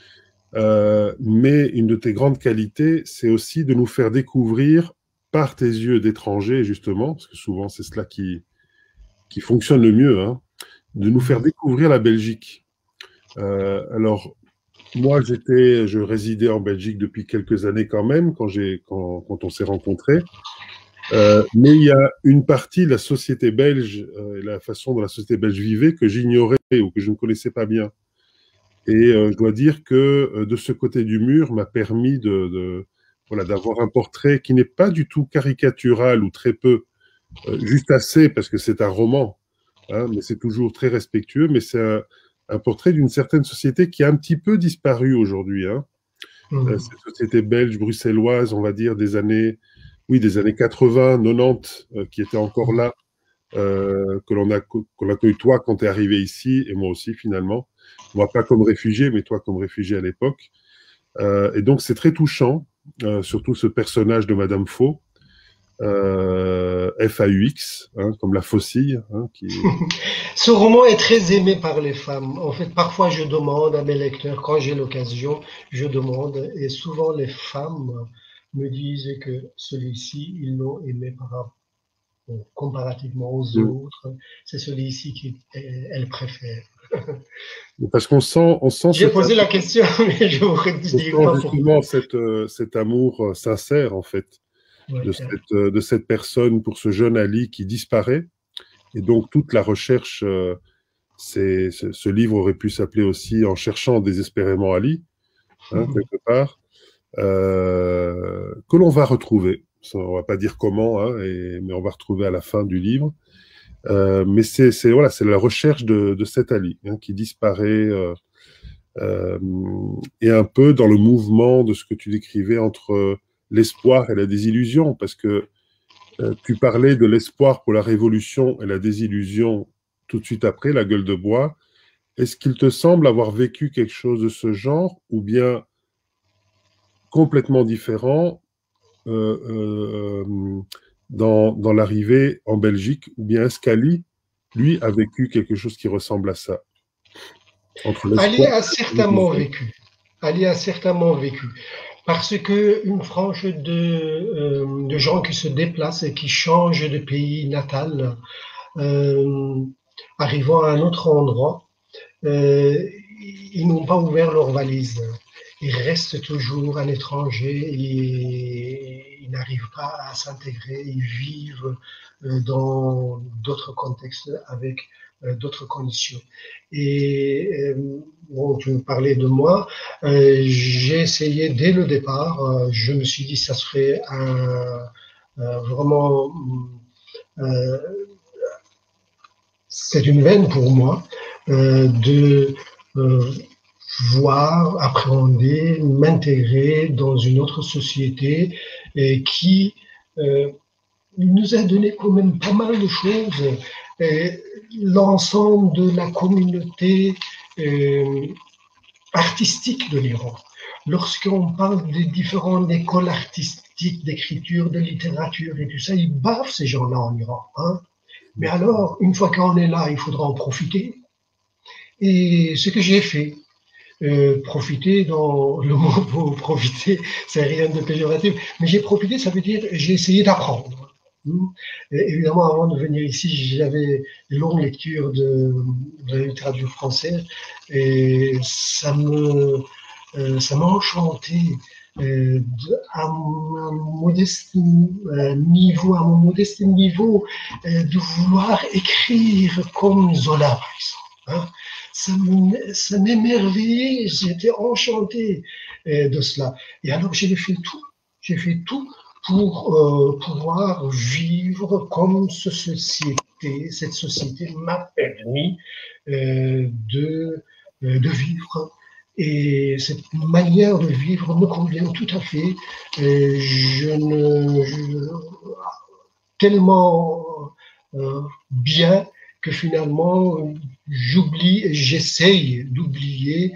mais une de tes grandes qualités, c'est aussi de nous faire découvrir par tes yeux d'étranger, justement, parce que souvent c'est cela qui fonctionne le mieux, hein, de nous faire découvrir la Belgique. Alors, moi, je résidais en Belgique depuis quelques années quand même, quand on s'est rencontrés. Mais il y a une partie de la société belge, la façon dont la société belge vivait, que j'ignorais ou que je ne connaissais pas bien. Et je dois dire que de ce côté du mur m'a permis voilà, d'avoir un portrait qui n'est pas du tout caricatural ou très peu, juste assez parce que c'est un roman, hein, mais c'est toujours très respectueux, mais c'est un portrait d'une certaine société qui a un petit peu disparu aujourd'hui, hein. Cette société belge, bruxelloise, on va dire, oui, des années 80, 90, qui était encore là, qu'on a connu toi quand tu es arrivé ici, et moi aussi finalement. Moi, pas comme réfugié, mais toi comme réfugié à l'époque. Et donc, c'est très touchant, surtout ce personnage de Madame Faux, F-A-U-X, hein, comme la faucille. Hein, Ce roman est très aimé par les femmes. En fait, parfois je demande à mes lecteurs, quand j'ai l'occasion, je demande, et souvent les femmes me disent que celui-ci, ils l'ont aimé comparativement aux autres. C'est celui-ci qu'elles préfèrent. Parce on sent J'ai posé la question, mais je vous dirai pas pourquoi. justement cet amour sincère, en fait, Ouais, de cette personne pour ce jeune Ali qui disparaît. Et donc, toute la recherche, ce livre aurait pu s'appeler aussi En cherchant désespérément Ali, hein, quelque part, que l'on va retrouver. on va pas dire comment, hein, mais on va retrouver à la fin du livre. Mais voilà, c'est la recherche de cet Ali, hein, qui disparaît et un peu dans le mouvement de ce que tu décrivais entre l'espoir et la désillusion, parce que tu parlais de l'espoir pour la révolution et la désillusion tout de suite après, la gueule de bois. Est-ce qu'il te semble avoir vécu quelque chose de ce genre, ou bien complètement différent dans l'arrivée en Belgique, ou bien est-ce qu'Ali, lui, a vécu quelque chose qui ressemble à ça entre Ali l'espoir a et la certainement désillusion? vécu. Ali a certainement vécu. Parce que une frange de gens qui se déplacent et qui changent de pays natal, euh, arrivant à un autre endroit, euh, ils n'ont pas ouvert leurs valises. Ils restent toujours à l'étranger et ils n'arrivent pas à s'intégrer. Ils vivent dans d'autres contextes avec d'autres conditions. Et bon, tu me parlais de moi. J'ai essayé dès le départ. Je me suis dit ça serait vraiment euh, c'est une veine pour moi de euh, voir, appréhender, m'intégrer dans une autre société et qui nous a donné quand même pas mal de choses. L'ensemble de la communauté euh, artistique de l'Iran. Lorsqu'on parle des différentes écoles artistiques, d'écriture, de littérature et tout ça, ils bavent ces gens-là en Iran. Hein. Mais alors, une fois qu'on est là, il faudra en profiter. Et ce que j'ai fait, profiter dans le mot pour profiter, c'est rien de péjoratif, mais j'ai profité, ça veut dire j'ai essayé d'apprendre. Évidemment, avant de venir ici, j'avais une longue lecture de la littérature française et ça m'a enchanté à à mon modeste niveau, de vouloir écrire comme Zola, par exemple. Hein. Ça m'émerveillait, j'étais enchanté de cela. Et alors j'ai fait tout pour pouvoir vivre comme cette société m'a permis de vivre. Et cette manière de vivre me convient tout à fait. Tellement bien que finalement j'essaye d'oublier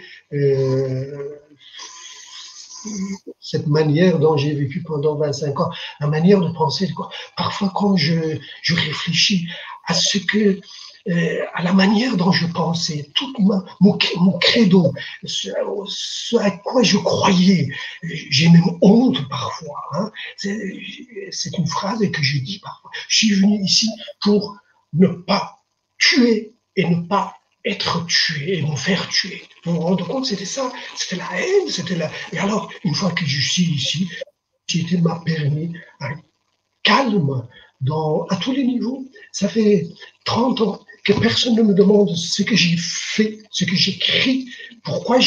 cette manière dont j'ai vécu pendant 25 ans, la manière de penser. Quoi. Parfois, quand je réfléchis à ce que à la manière dont je pensais, mon credo, ce à quoi je croyais. J'ai même honte parfois. Hein. C'est une phrase que je dis parfois. Je suis venu ici pour ne pas tuer et ne pas être tué et me faire tuer. Vous vous rendez compte, c'était ça, c'était la haine, c'était la... Et alors, une fois que je suis ici, société m'a permis un calme à tous les niveaux. Ça fait 30 ans que personne ne me demande ce que j'ai fait, ce que j'écris, pourquoi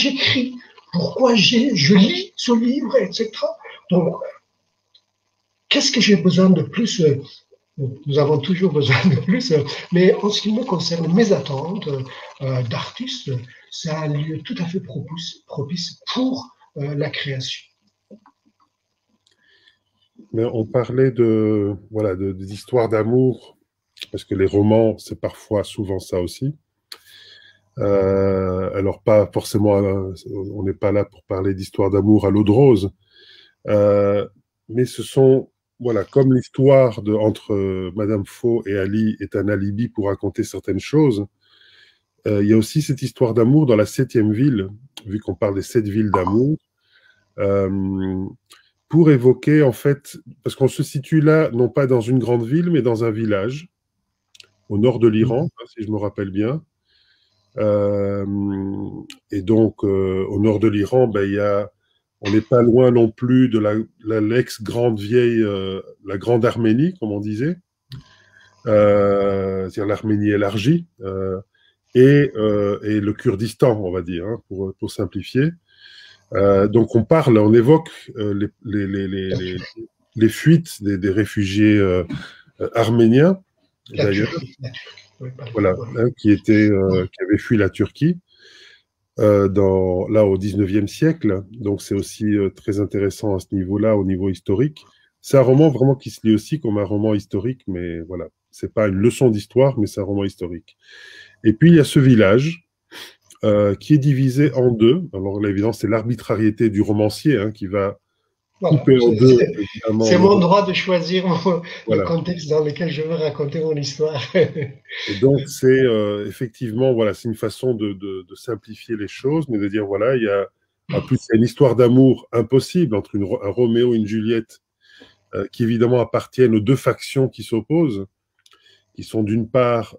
je lis ce livre, etc. Donc, qu'est-ce que j'ai besoin de plus? Nous avons toujours besoin de plus, mais en ce qui me concerne, mes attentes d'artiste, c'est un lieu tout à fait propice pour la création. Mais on parlait voilà, d'histoires d'amour, parce que les romans, c'est parfois souvent ça aussi. Alors, pas forcément, on n'est pas là pour parler d'histoires d'amour à l'eau de rose, mais ce sont, voilà, comme l'histoire entre Madame Faux et Ali est un alibi pour raconter certaines choses, il y a aussi cette histoire d'amour dans la 7e ville, vu qu'on parle des 7 villes d'amour, pour évoquer, en fait, parce qu'on se situe là, non pas dans une grande ville, mais dans un village, au nord de l'Iran, si je me rappelle bien. Et donc, au nord de l'Iran, ben, on n'est pas loin non plus de l'ex-grande vieille, la grande Arménie, comme on disait, c'est-à-dire l'Arménie élargie, et le Kurdistan, on va dire, hein, pour simplifier. Donc on évoque les fuites des réfugiés arméniens, d'ailleurs, Oui, pardon, voilà, oui. hein, qui avaient fui la Turquie là au 19e siècle. Donc c'est aussi très intéressant à ce niveau-là, au niveau historique. C'est un roman vraiment qui se lit aussi comme un roman historique, mais voilà, c'est pas une leçon d'histoire, mais c'est un roman historique. Et puis il y a ce village qui est divisé en deux. Alors l'évidence, c'est l'arbitrariété du romancier hein, qui va Voilà, couper en deux, évidemment, c'est le mon roman. droit de choisir le Voilà. contexte dans lequel je veux raconter mon histoire. Et donc, c'est effectivement, voilà, c'est une façon de simplifier les choses, mais de dire, voilà, en plus, il y a une histoire d'amour impossible entre un Roméo et une Juliette, qui évidemment appartiennent aux deux factions qui s'opposent, qui sont d'une part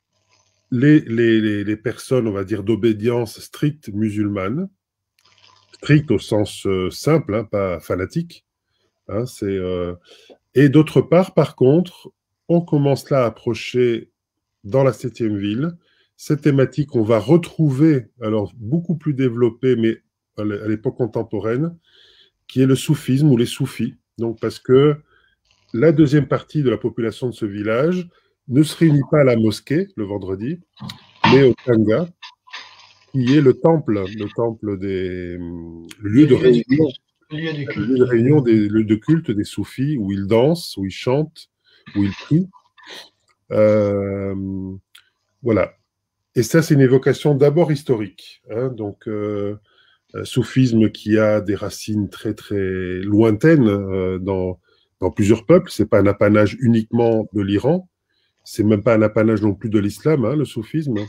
les personnes, on va dire, d'obédience stricte musulmane, stricte au sens simple, hein, pas fanatique, hein, et d'autre part, par contre, on commence là à approcher dans la septième ville. Cette thématique, on va retrouver, alors beaucoup plus développée, mais à l'époque contemporaine, qui est le soufisme ou les soufis. Donc, parce que la deuxième partie de la population de ce village ne se réunit pas à la mosquée le vendredi, mais au Kanga, qui est le temple le lieu Le de lieu du réunion, culte. Le lieu du le lieu culte. de réunion des lieux de culte des soufis, où ils dansent, où ils chantent, où ils prient. Euh, voilà. Et ça, c'est une évocation d'abord historique. Hein, donc, soufisme qui a des racines très, très lointaines dans plusieurs peuples. C'est pas un apanage uniquement de l'Iran. C'est même pas un apanage non plus de l'islam, hein, le soufisme.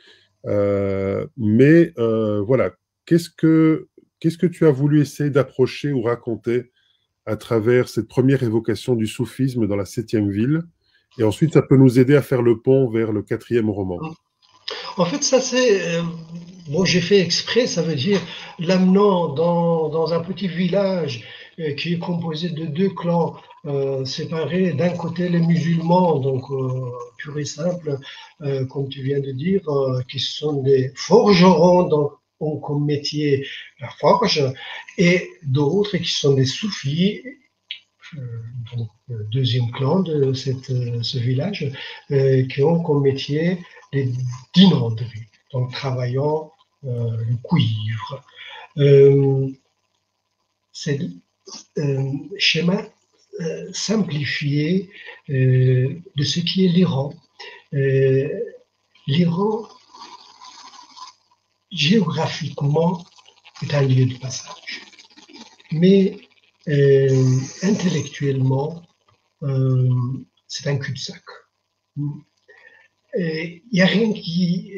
Mais voilà, qu'est-ce que tu as voulu essayer d'approcher ou raconter à travers cette première évocation du soufisme dans la septième ville? Et ensuite, ça peut nous aider à faire le pont vers le quatrième roman. En fait, ça c'est bon, j'ai fait exprès, ça veut dire l'amenant dans un petit village qui est composé de deux clans séparés. D'un côté, les musulmans, donc pur et simple, comme tu viens de dire, qui sont des forgerons, donc ont comme métier la forge, et d'autres qui sont des soufis, euh, donc deuxième clan de ce village, qui ont comme métier les d'inonderies, donc travaillant le cuivre. C'est schéma simplifié de ce qui est l'Iran. Euh, L'Iran, géographiquement, est un lieu de passage, mais intellectuellement, c'est un cul-de-sac. Il n'y a rien qui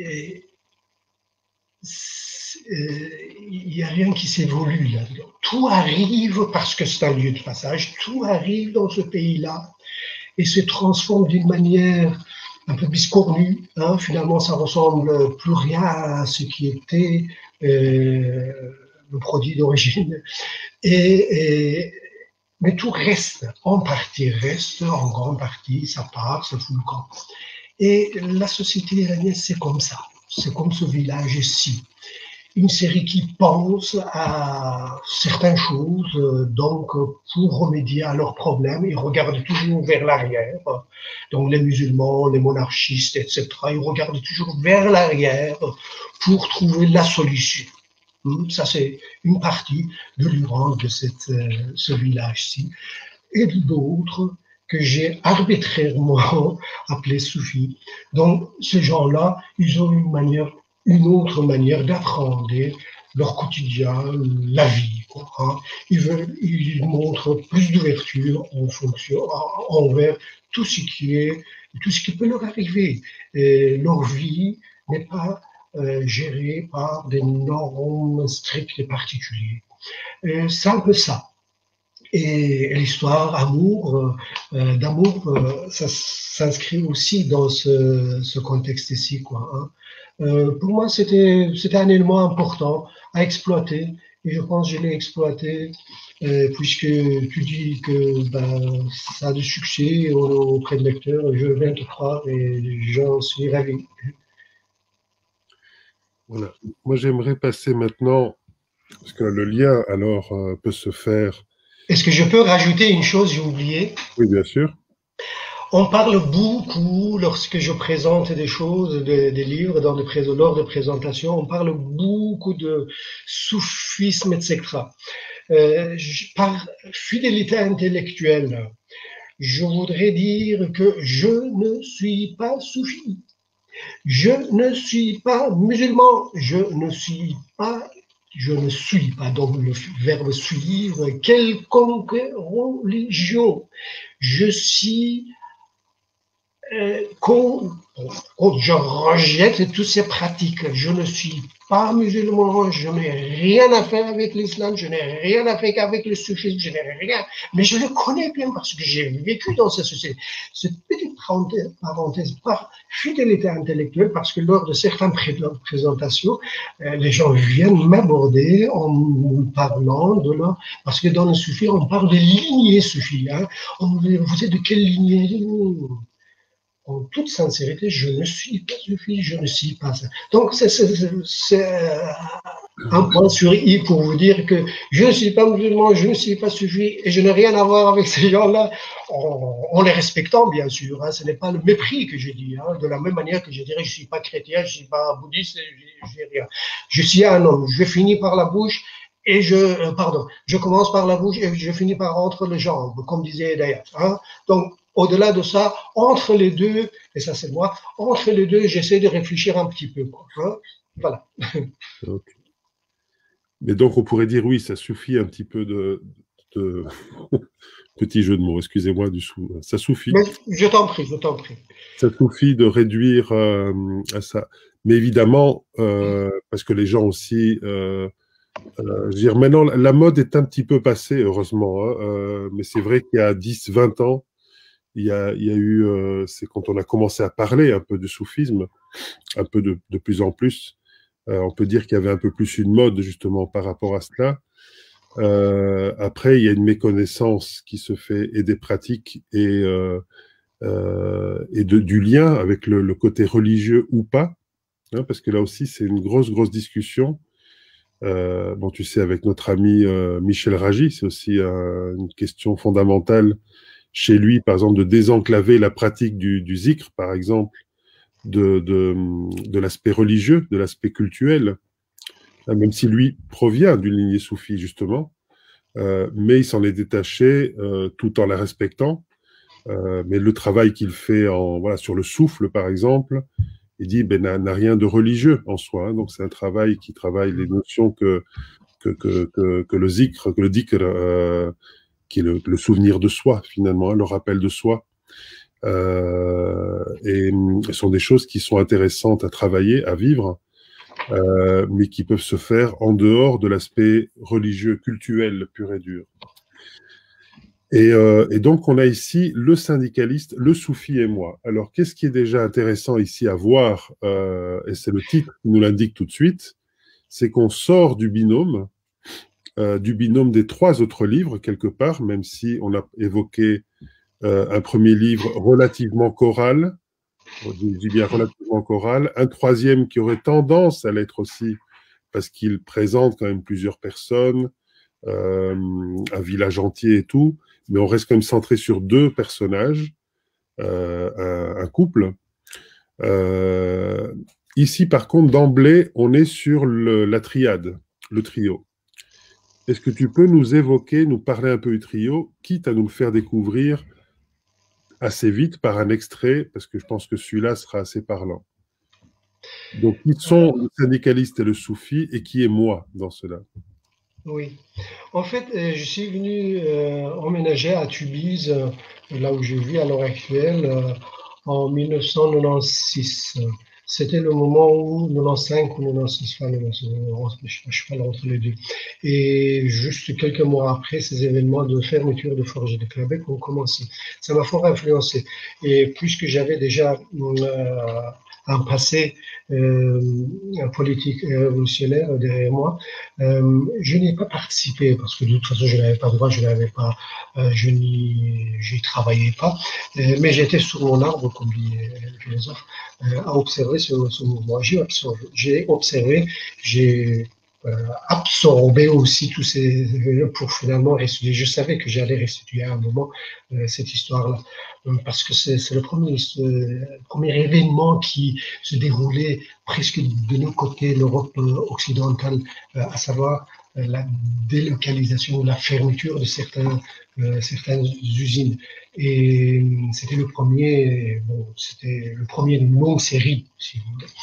il n'y a rien qui s'évolue là-dedans. Tout arrive parce que c'est un lieu de passage, tout arrive dans ce pays-là et se transforme d'une manière un peu biscornue. Hein. Finalement, ça ressemble plus rien à ce qui était le produit d'origine. Mais tout reste, en partie reste, en grande partie, ça part, ça fout le camp. Et la société iranienne, c'est comme ça. C'est comme ce village-ci. Une série qui pense à certaines choses, donc pour remédier à leurs problèmes, ils regardent toujours vers l'arrière. Donc les musulmans, les monarchistes, etc., ils regardent toujours vers l'arrière pour trouver la solution. Ça, c'est une partie de l'Iran, de ce village-ci. Et d'autres que j'ai arbitrairement appelés soufis. Donc, ces gens-là, ils ont une autre manière d'appréhender leur quotidien, la vie. Quoi, hein. Ils montrent plus d'ouverture envers tout ce tout ce qui peut leur arriver. Et leur vie n'est pas gérée par des normes strictes et particulières. C'est un peu ça. Et l'histoire d'amour, ça s'inscrit aussi dans ce contexte-ci, quoi. Hein. Pour moi, c'était un élément important à exploiter, et je pense que je l'ai exploité, puisque tu dis que ben, ça a du succès auprès de lecteurs, je viens te croire et j'en suis ravi. Voilà. Moi, j'aimerais passer maintenant, parce que le lien alors peut se faire Est-ce que je peux rajouter une chose, j'ai oublié? Oui, bien sûr. On parle beaucoup, lorsque je présente des choses, des livres, lors de présentations, on parle beaucoup de soufisme, etc. Par fidélité intellectuelle, je voudrais dire que je ne suis pas soufi, je ne suis pas musulman, je ne suis pas, donc le verbe suivre, quelconque religion. Je suis je rejette toutes ces pratiques. Je ne suis pas musulman, je n'ai rien à faire avec l'islam, je n'ai rien à faire avec le soufisme, je n'ai rien. Mais je le connais bien parce que j'ai vécu dans cette société. Cette petite parenthèse par fidélité intellectuelle, parce que lors de certaines présentations, les gens viennent m'aborder en me parlant de leur... Parce que dans le soufi, on parle de lignée soufi. Hein. Vous êtes de quelle lignée? En toute sincérité, je ne suis pas suffisant, je ne suis pas ça. Donc, c'est un point sur I pour vous dire que je ne suis pas musulman, je ne suis pas suffi et je n'ai rien à voir avec ces gens-là, en les respectant, bien sûr. Hein, ce n'est pas le mépris que je dis. Hein, de la même manière que je dirais, je ne suis pas chrétien, je ne suis pas bouddhiste, je rien. Je suis un homme, je finis par la bouche et je commence par la bouche et je finis par entre les jambes, comme disait Dayat. Hein. Donc, au-delà de ça, entre les deux, et ça c'est moi, entre les deux, j'essaie de réfléchir un petit peu. Quoi, hein. Voilà. Okay. Mais donc, on pourrait dire, oui, ça suffit un petit peu de... Petit jeu de mots, excusez-moi du sou. Ça suffit. Mais je t'en prie, je t'en prie. Ça suffit de réduire à ça. Mais évidemment, parce que les gens aussi... je veux dire, maintenant, la mode est un petit peu passée, heureusement. Hein, mais c'est vrai qu'il y a 10, 20 ans, il y a eu, c'est quand on a commencé à parler un peu du soufisme, un peu de plus en plus. On peut dire qu'il y avait un peu plus une mode justement par rapport à cela. Après, il y a une méconnaissance qui se fait et des pratiques et du lien avec le côté religieux ou pas, hein, parce que là aussi c'est une grosse discussion. Bon, tu sais, avec notre ami Michel Ragy, c'est aussi une question fondamentale chez lui, par exemple, de désenclaver la pratique du zikr, par exemple, de l'aspect religieux, de l'aspect cultuel, même si lui provient d'une lignée soufie, justement, mais il s'en est détaché tout en la respectant. Mais le travail qu'il fait voilà, sur le souffle, par exemple, il dit n'a rien de religieux en soi. Hein, donc c'est un travail qui travaille les notions que le zikr, qui est le souvenir de soi, finalement, hein, le rappel de soi. Et ce sont des choses qui sont intéressantes à travailler, à vivre, mais qui peuvent se faire en dehors de l'aspect religieux, cultuel, pur et dur. Et donc, on a ici le syndicaliste, le soufi et moi. Alors, qu'est-ce qui est déjà intéressant ici à voir, et c'est le titre qui nous l'indique tout de suite, c'est qu'on sort du binôme des trois autres livres, quelque part, même si on a évoqué un premier livre relativement choral, je dis bien relativement choral, un troisième qui aurait tendance à l'être aussi, parce qu'il présente quand même plusieurs personnes, un village entier et tout, mais on reste quand même centré sur deux personnages, un couple. Ici, par contre, d'emblée, on est sur la triade, le trio. Est-ce que tu peux nous évoquer, nous parler un peu du trio, quitte à nous le faire découvrir assez vite par un extrait, parce que je pense que celui-là sera assez parlant. Donc, qui sont le syndicaliste et le soufi, et qui est moi dans cela? Oui. En fait, je suis venu emménager à Tubize, là où je vis à l'heure actuelle, en 1996. C'était le moment où, 95 ou 96, enfin, je suis pas là entre les deux. Et juste quelques mois après, ces événements de fermeture de Forge de Québec ont commencé. Ça m'a fort influencé. Et puisque j'avais déjà un passé politique révolutionnaire derrière moi, je n'ai pas participé parce que de toute façon je n'avais pas le droit, je n'y travaillais pas, mais j'étais sur mon arbre comme dit le philosophe à observer ce mouvement. J'ai observé, j'ai absorber aussi tous ces pour finalement restituer. Je savais que j'allais restituer à un moment cette histoire-là, parce que c'est le premier événement qui se déroulait presque de nos côtés, l'Europe occidentale, à savoir la délocalisation, la fermeture de certaines usines. Et c'était c'était le premier d'une longue série, si vous voulez.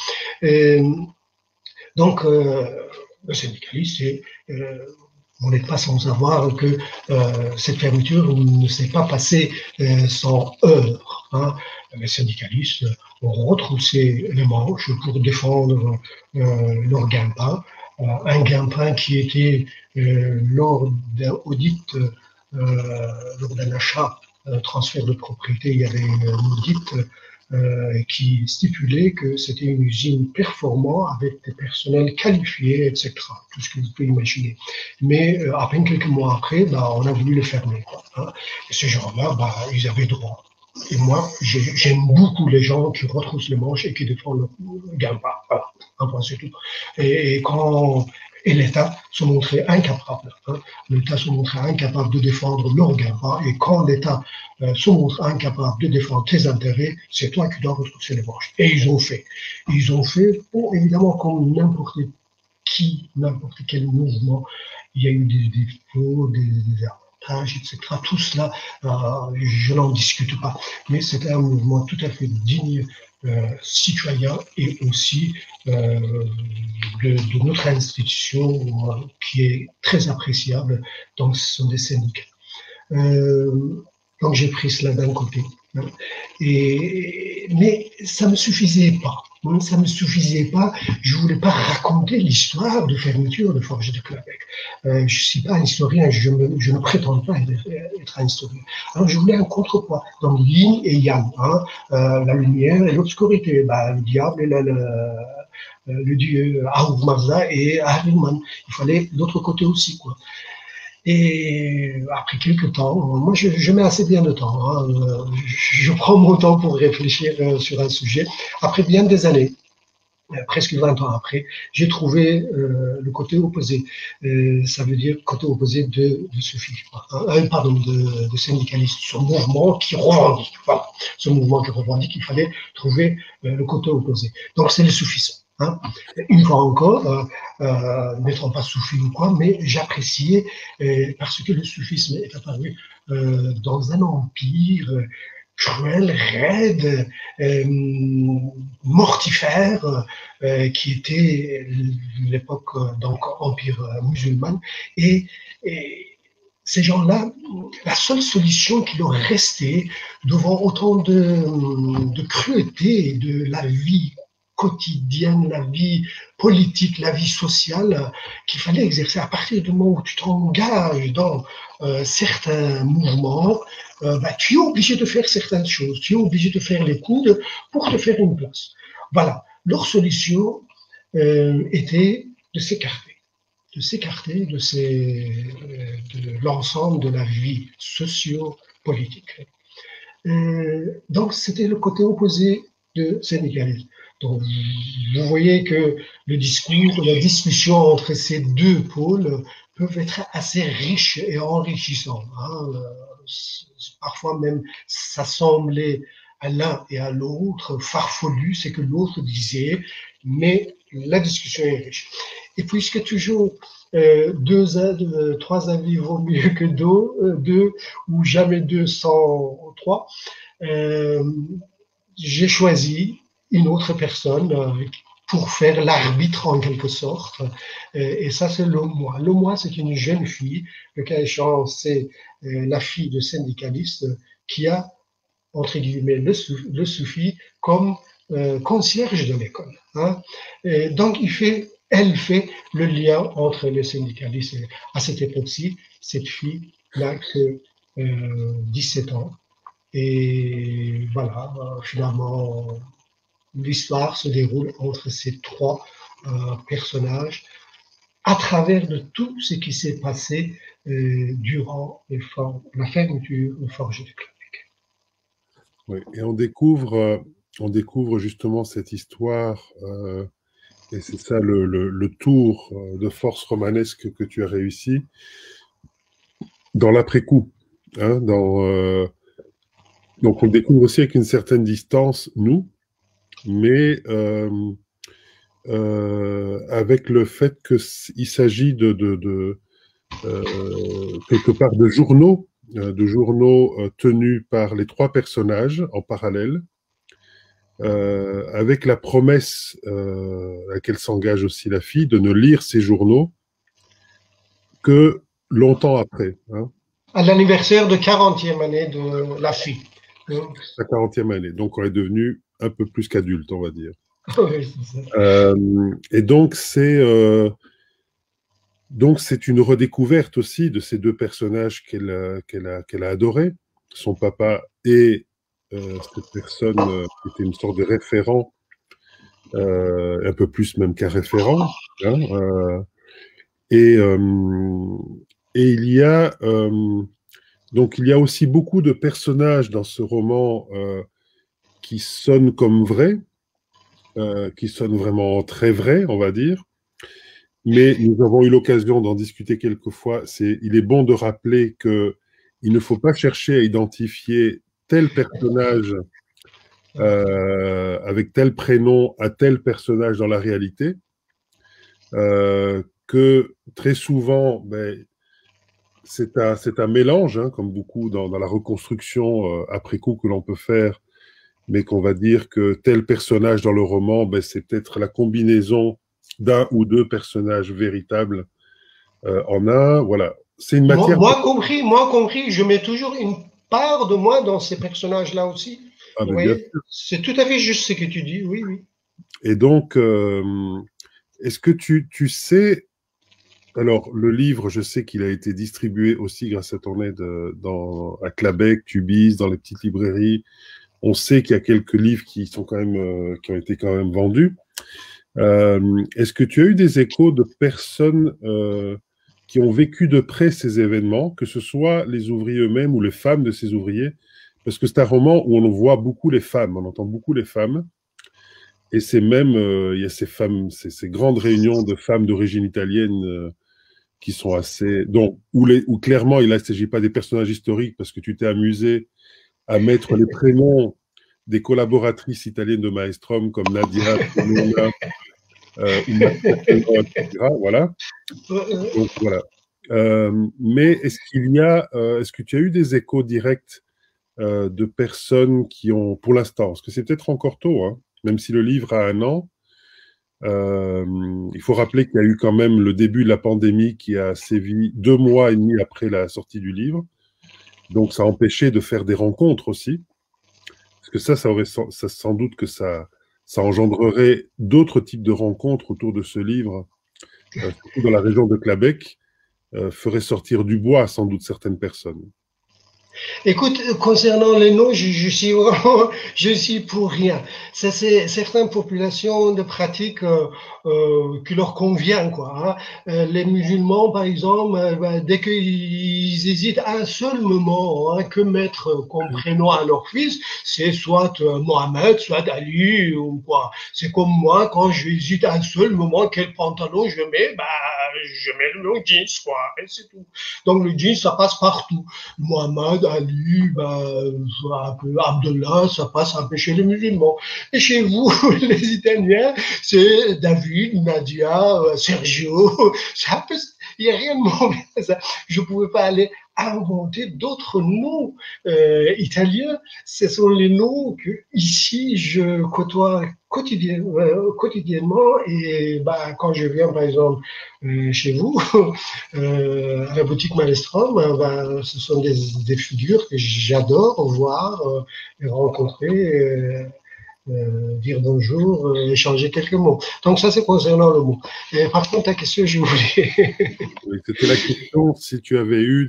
Donc, le syndicaliste, vous n'êtes pas sans savoir que cette fermeture ne s'est pas passée sans heurts. Hein. Les syndicalistes ont retroussé les manches pour défendre leur gagne-pain. Un gagne-pain qui était lors d'un audit, lors d'un achat, transfert de propriété, il y avait un audit qui stipulait que c'était une usine performante avec des personnels qualifiés, etc. Tout ce que vous pouvez imaginer. Mais à peine quelques mois après, on a voulu le fermer. Quoi, hein. Et ces gens-là, ils avaient droit. Et moi, j'aime beaucoup les gens qui retroussent les manches et qui défendent le gagne-pain. Voilà, un point c'est tout. Et l'État se montrait incapable. Hein. L'État se montrait incapable de défendre leur gagne-pain. Et quand l'État se montre incapable de défendre tes intérêts, c'est toi qui dois retrousser les manches. Et ils ont fait. Ils ont fait, évidemment, comme n'importe quel mouvement, il y a eu des défauts, des avantages, etc. Tout cela, je n'en discute pas. Mais c'était un mouvement tout à fait digne, citoyen et aussi de notre institution qui est très appréciable. Donc, ce sont des syndicats. Donc, j'ai pris cela d'un côté. Hein. Mais ça ne me suffisait pas. Ça ne me suffisait pas. Je ne voulais pas raconter l'histoire de fermeture de Forges de Clavec. Je ne suis pas un historien, je ne prétends pas être un historien. Alors, je voulais un contrepoids. Donc, yin et yang, hein, la lumière et l'obscurité, le diable et le dieu Ahura et Ahriman. Il fallait l'autre côté aussi, quoi. Et après quelques temps, moi je mets assez bien de temps, hein, je prends mon temps pour réfléchir sur un sujet. Après bien des années, presque 20 ans après, j'ai trouvé le côté opposé. Ça veut dire côté opposé de Sophie, pardon, de syndicaliste, ce mouvement qui revendique. Voilà, ce mouvement qui revendique, il fallait trouver le côté opposé. Donc c'est le soufisme. Hein. Une fois encore, n'étant pas soufi ou quoi, mais j'appréciais parce que le soufisme est apparu dans un empire cruel, raide, mortifère, qui était l'époque donc empire musulman, et ces gens-là, la seule solution qui leur restait devant autant de cruauté de la vie quotidienne, la vie politique, la vie sociale qu'il fallait exercer à partir du moment où tu t'engages dans certains mouvements, tu es obligé de faire certaines choses, tu es obligé de faire les coudes pour te faire une place. Voilà, leur solution était de s'écarter de l'ensemble de la vie socio-politique. Donc c'était le côté opposé de syndicalisme. Donc, vous voyez que le discours, la discussion entre ces deux pôles peuvent être assez riches et enrichissants. Hein. Parfois même, ça semblait à l'un et à l'autre farfelu, c'est que l'autre disait, mais la discussion est riche. Et puisque toujours trois avis vaut mieux que deux ou jamais deux sans trois, j'ai choisi une autre personne pour faire l'arbitre en quelque sorte. Et ça, c'est Lomois. Lomois, c'est une jeune fille, le cas échéant, c'est la fille de syndicaliste qui a, entre guillemets, le soufi comme concierge de l'école. Hein. Donc, elle fait le lien entre les syndicalistes. À cette époque-ci, cette fille n'a que 17 ans. Et voilà, finalement, l'histoire se déroule entre ces trois personnages à travers de tout ce qui s'est passé durant la fermeture de Forges de Clavec. Oui, et on découvre justement cette histoire Et c'est ça le tour de force romanesque que tu as réussi dans l'après-coup. Hein, donc on le découvre aussi avec une certaine distance, nous, mais avec le fait qu'il s'agit quelque part de journaux tenus par les trois personnages en parallèle, avec la promesse à laquelle s'engage aussi la fille de ne lire ces journaux que longtemps après, hein, À l'anniversaire de 40e année de la fille. la 40e année. Donc on est devenu un peu plus qu'adulte, on va dire. Oui, c'est ça. Et donc c'est une redécouverte aussi de ces deux personnages qu'elle a adorés, son papa et cette personne qui était une sorte de référent, un peu plus même qu'un référent. Hein, et, euh, et il y a aussi beaucoup de personnages dans ce roman qui sonnent comme vrais, qui sonnent vraiment très vrais, on va dire. Mais nous avons eu l'occasion d'en discuter quelques fois. Il est bon de rappeler que il ne faut pas chercher à identifier tel personnage avec tel prénom à tel personnage dans la réalité, que très souvent, ben, c'est un mélange, hein, comme beaucoup dans la reconstruction après coup que l'on peut faire, mais qu'on va dire que tel personnage dans le roman, ben, c'est peut-être la combinaison d'un ou deux personnages véritables en un. Voilà, c'est une matière. Moi compris, je mets toujours une part de moi dans ces personnages-là aussi. Ah, Vous ben, bien voyez, sûr. c'est tout à fait juste ce que tu dis, oui, oui. Et donc, est-ce que tu sais, alors le livre, je sais qu'il a été distribué aussi grâce à ton aide à Clabec, Tubis, dans les petites librairies. On sait qu'il y a quelques livres qui sont quand même, qui ont été quand même vendus. Est-ce que tu as eu des échos de personnes qui ont vécu de près ces événements, que ce soit les ouvriers eux-mêmes ou les femmes de ces ouvriers? Parce que c'est un roman où on voit beaucoup les femmes, on entend beaucoup les femmes. Et c'est même, il y a ces femmes, ces grandes réunions de femmes d'origine italienne qui sont assez, donc, où clairement, il ne s'agit pas des personnages historiques parce que tu t'es amusé à mettre les prénoms des collaboratrices italiennes de Maelstrom comme Nadia, Simona, Uma Thurman, etc. Voilà. Donc, voilà. Mais est-ce que tu as eu des échos directs de personnes qui ont, pour l'instant, parce que c'est peut-être encore tôt, hein, même si le livre a un an, il faut rappeler qu'il y a eu quand même le début de la pandémie qui a sévi 2 mois et demi après la sortie du livre. Donc, ça a empêché de faire des rencontres aussi. Parce que ça sans doute que ça engendrerait d'autres types de rencontres autour de ce livre, surtout dans la région de Clabec, ferait sortir du bois sans doute certaines personnes. Écoute, concernant les noms, je suis vraiment, je suis pour rien. Ça, c'est certaines populations de pratiques qui leur convient, quoi. Hein. Les musulmans, par exemple, ben, dès qu'ils hésitent un seul moment, hein, que mettre comme prénom à leur fils, c'est soit Mohamed, soit Ali ou quoi. C'est comme moi, quand j'hésite un seul moment quel pantalon je mets, bah, je mets le mot jeans, quoi. Et c'est tout. Donc le jeans, ça passe partout. Mohamed, Ali, bah, un peu Abdullah, ça passe un peu chez les musulmans. Et chez vous, les Italiens, c'est David, Nadia, Sergio. Il n'y a rien de mauvais à ça. Je ne pouvais pas aller inventer d'autres noms italiens. Ce sont les noms que ici je côtoie quotidiennement. Et bah, quand je viens, par exemple, chez vous, à la boutique Malestrom, ben, ce sont des figures que j'adore voir et rencontrer, dire bonjour, échanger quelques mots. Donc ça, c'est concernant le mot. Et par contre, ta question, je voulais... Oui, c'était la question si tu avais eu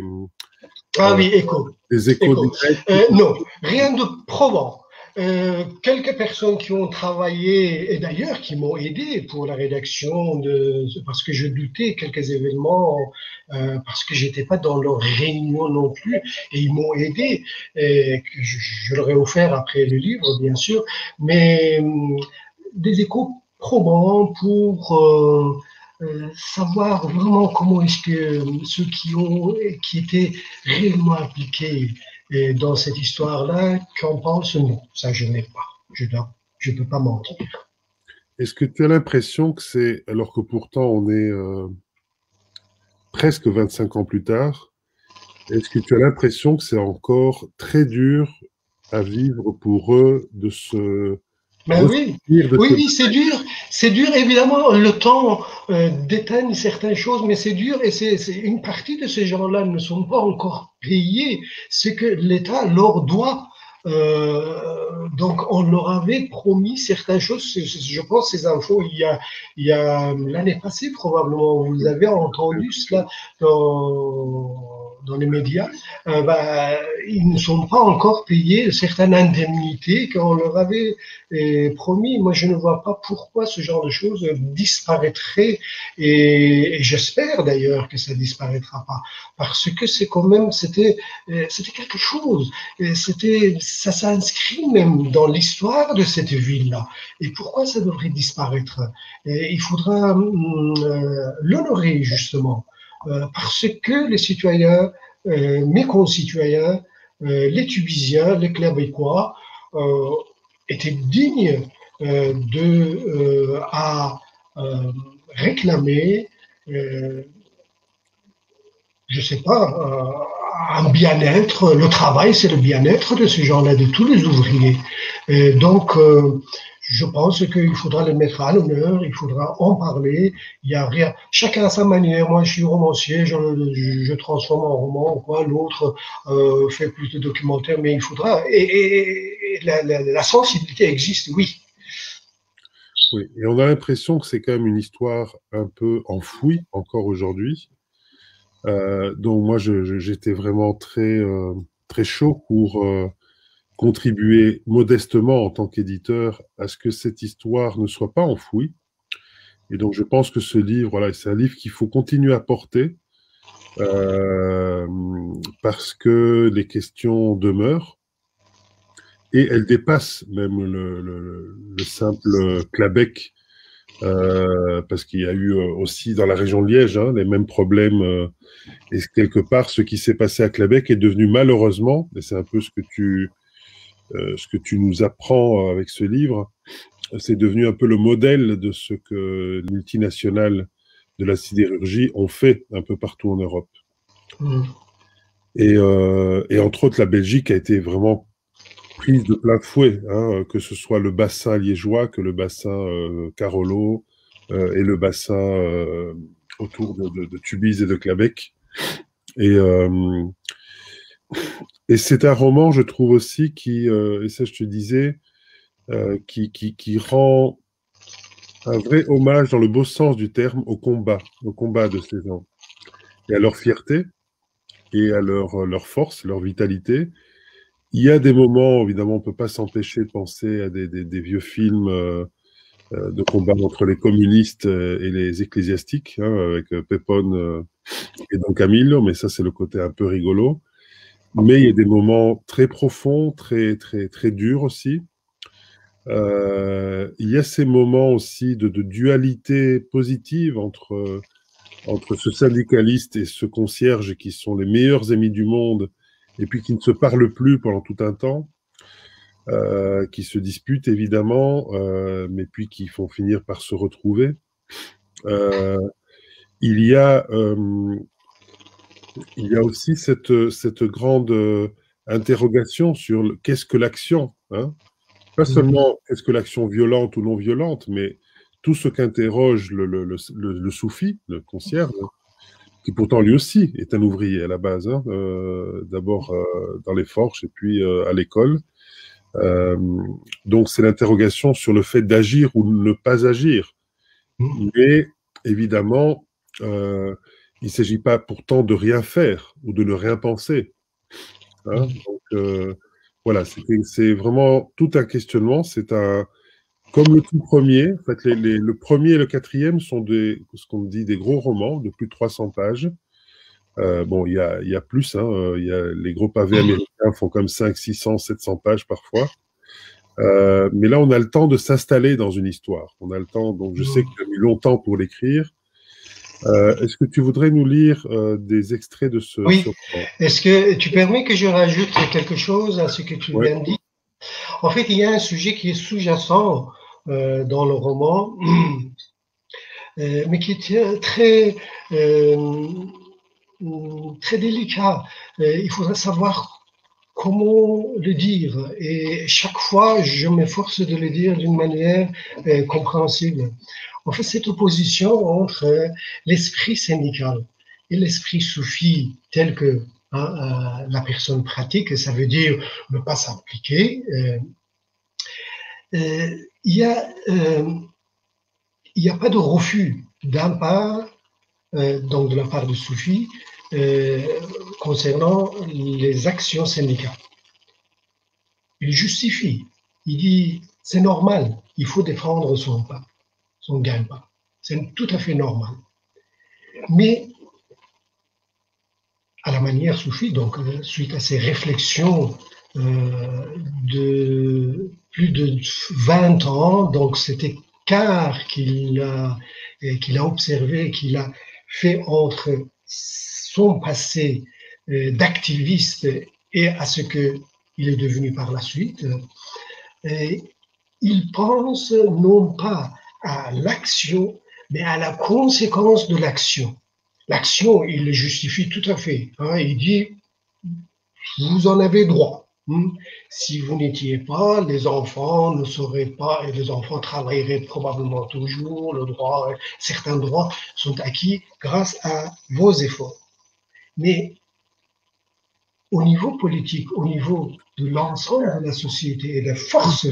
Ah euh, oui, écho. des échos Écho. directs. Non, rien de probant. Quelques personnes qui ont travaillé et d'ailleurs qui m'ont aidé pour la rédaction parce que je doutais quelques événements parce que j'étais pas dans leur réunion non plus et ils m'ont aidé et que je leur ai offert après le livre bien sûr mais des échos probant pour savoir vraiment comment est-ce que ceux qui étaient réellement impliqués dans cette histoire-là, qu'en pensent, non, ça je n'ai pas. Je peux pas mentir. Est-ce que tu as l'impression que c'est, alors que pourtant on est presque 25 ans plus tard, est-ce que tu as l'impression que c'est encore très dur à vivre pour eux de se Ben oui, ressentir de oui, ce... oui, c'est dur. C'est dur, évidemment, le temps déteint certaines choses, mais c'est dur et c'est une partie de ces gens-là ne sont pas encore payés. C'est que l'État leur doit. Donc, on leur avait promis certaines choses. Je pense ces infos, il y a l'année passée probablement, vous avez entendu cela dans les médias. Bah, ils ne sont pas encore payés certaines indemnités qu'on leur avait promis. Moi, je ne vois pas pourquoi ce genre de choses disparaîtrait et j'espère d'ailleurs que ça disparaîtra pas parce que c'est quand même c'était quelque chose. Ça s'inscrit même dans l'histoire de cette ville-là. Et pourquoi ça devrait disparaître? Il faudra l'honorer justement parce que les citoyens, mes concitoyens, les Tubisiens, les Québécois étaient dignes à réclamer, je sais pas, un bien-être. Le travail, c'est le bien-être de ces gens-là, de tous les ouvriers. Donc, je pense qu'il faudra les mettre à l'honneur, il faudra en parler. Il y a rien. Chacun à sa manière. Moi, je suis romancier, je transforme en roman, quoi. L'autre fait plus de documentaires, mais il faudra. Et la sensibilité existe, oui. Oui, et on a l'impression que c'est quand même une histoire un peu enfouie encore aujourd'hui. Donc moi, j'étais vraiment très chaud pour contribuer modestement en tant qu'éditeur à ce que cette histoire ne soit pas enfouie. Et donc je pense que ce livre, voilà, c'est un livre qu'il faut continuer à porter euh, parce que les questions demeurent et elles dépassent même le simple Clabec. Parce qu'il y a eu aussi dans la région de Liège les mêmes problèmes. Et quelque part, ce qui s'est passé à Clabec est devenu malheureusement, et c'est un peu ce que tu nous apprends avec ce livre, c'est devenu un peu le modèle de ce que les multinationales de la sidérurgie ont fait un peu partout en Europe. Mm. Et entre autres, la Belgique a été vraiment prise de plein fouet, que ce soit le bassin liégeois, que le bassin Carolo et le bassin autour de Tubize et de Clabec. Et, et c'est un roman, je trouve aussi, et ça je te disais, qui rend un vrai hommage dans le beau sens du terme au combat de ces gens, et à leur fierté, et à leur force, leur vitalité. Il y a des moments, évidemment, on ne peut pas s'empêcher de penser à des vieux films de combat entre les communistes et les ecclésiastiques, avec Pépone et Don Camillo, mais ça c'est le côté un peu rigolo. Mais il y a des moments très profonds, très durs aussi. Il y a ces moments aussi de dualité positive entre ce syndicaliste et ce concierge qui sont les meilleurs amis du monde et puis qui ne se parlent plus pendant tout un temps, qui se disputent évidemment, mais puis qui font finir par se retrouver. Il y a aussi cette grande interrogation sur qu'est-ce que l'action, pas seulement est-ce que l'action violente ou non violente, mais tout ce qu'interroge le soufi, le concierge, qui pourtant lui aussi est un ouvrier à la base, d'abord dans les forges et puis à l'école. Donc c'est l'interrogation sur le fait d'agir ou ne pas agir. Mais évidemment, il ne s'agit pas pourtant de rien faire ou de ne rien penser. Donc voilà, c'est vraiment tout un questionnement. Comme le tout premier, en fait, le premier et le quatrième sont ce qu'on dit des gros romans de plus de 300 pages. Bon, il y a plus, les gros pavés américains font comme 500, 600, 700 pages parfois. Mais là, on a le temps de s'installer dans une histoire. On a le temps, donc je sais que tu as mis longtemps pour l'écrire. Est-ce que tu voudrais nous lire des extraits de ce Oui. roman? Est-ce que tu permets que je rajoute quelque chose à ce que tu Ouais. viens de dire? En fait, il y a un sujet qui est sous-jacent dans le roman, mais qui est euh, très délicat. Il faudra savoir comment le dire. Et chaque fois, je m'efforce de le dire d'une manière compréhensible. En fait, cette opposition entre l'esprit syndical et l'esprit soufi, tel que la personne pratique, ça veut dire ne pas s'appliquer. Il y a il n'y a pas de refus d'un part, donc de la part du soufi, euh, concernant les actions syndicales. Il justifie, il dit c'est normal, il faut défendre son gagne-pain. C'est tout à fait normal. Mais à la manière soufie, donc suite à ces réflexions de plus de 20 ans, donc cet écart qu'il a observé, qu'il a fait entre son passé d'activiste et à ce qu'il est devenu par la suite, il pense non pas à l'action, mais à la conséquence de l'action. L'action, il le justifie tout à fait. Il dit, vous en avez droit. Si vous n'étiez pas, les enfants ne seraient pas, et les enfants travailleraient probablement toujours. Certains droits sont acquis grâce à vos efforts. Mais au niveau politique, au niveau de l'ensemble de la société et des forces,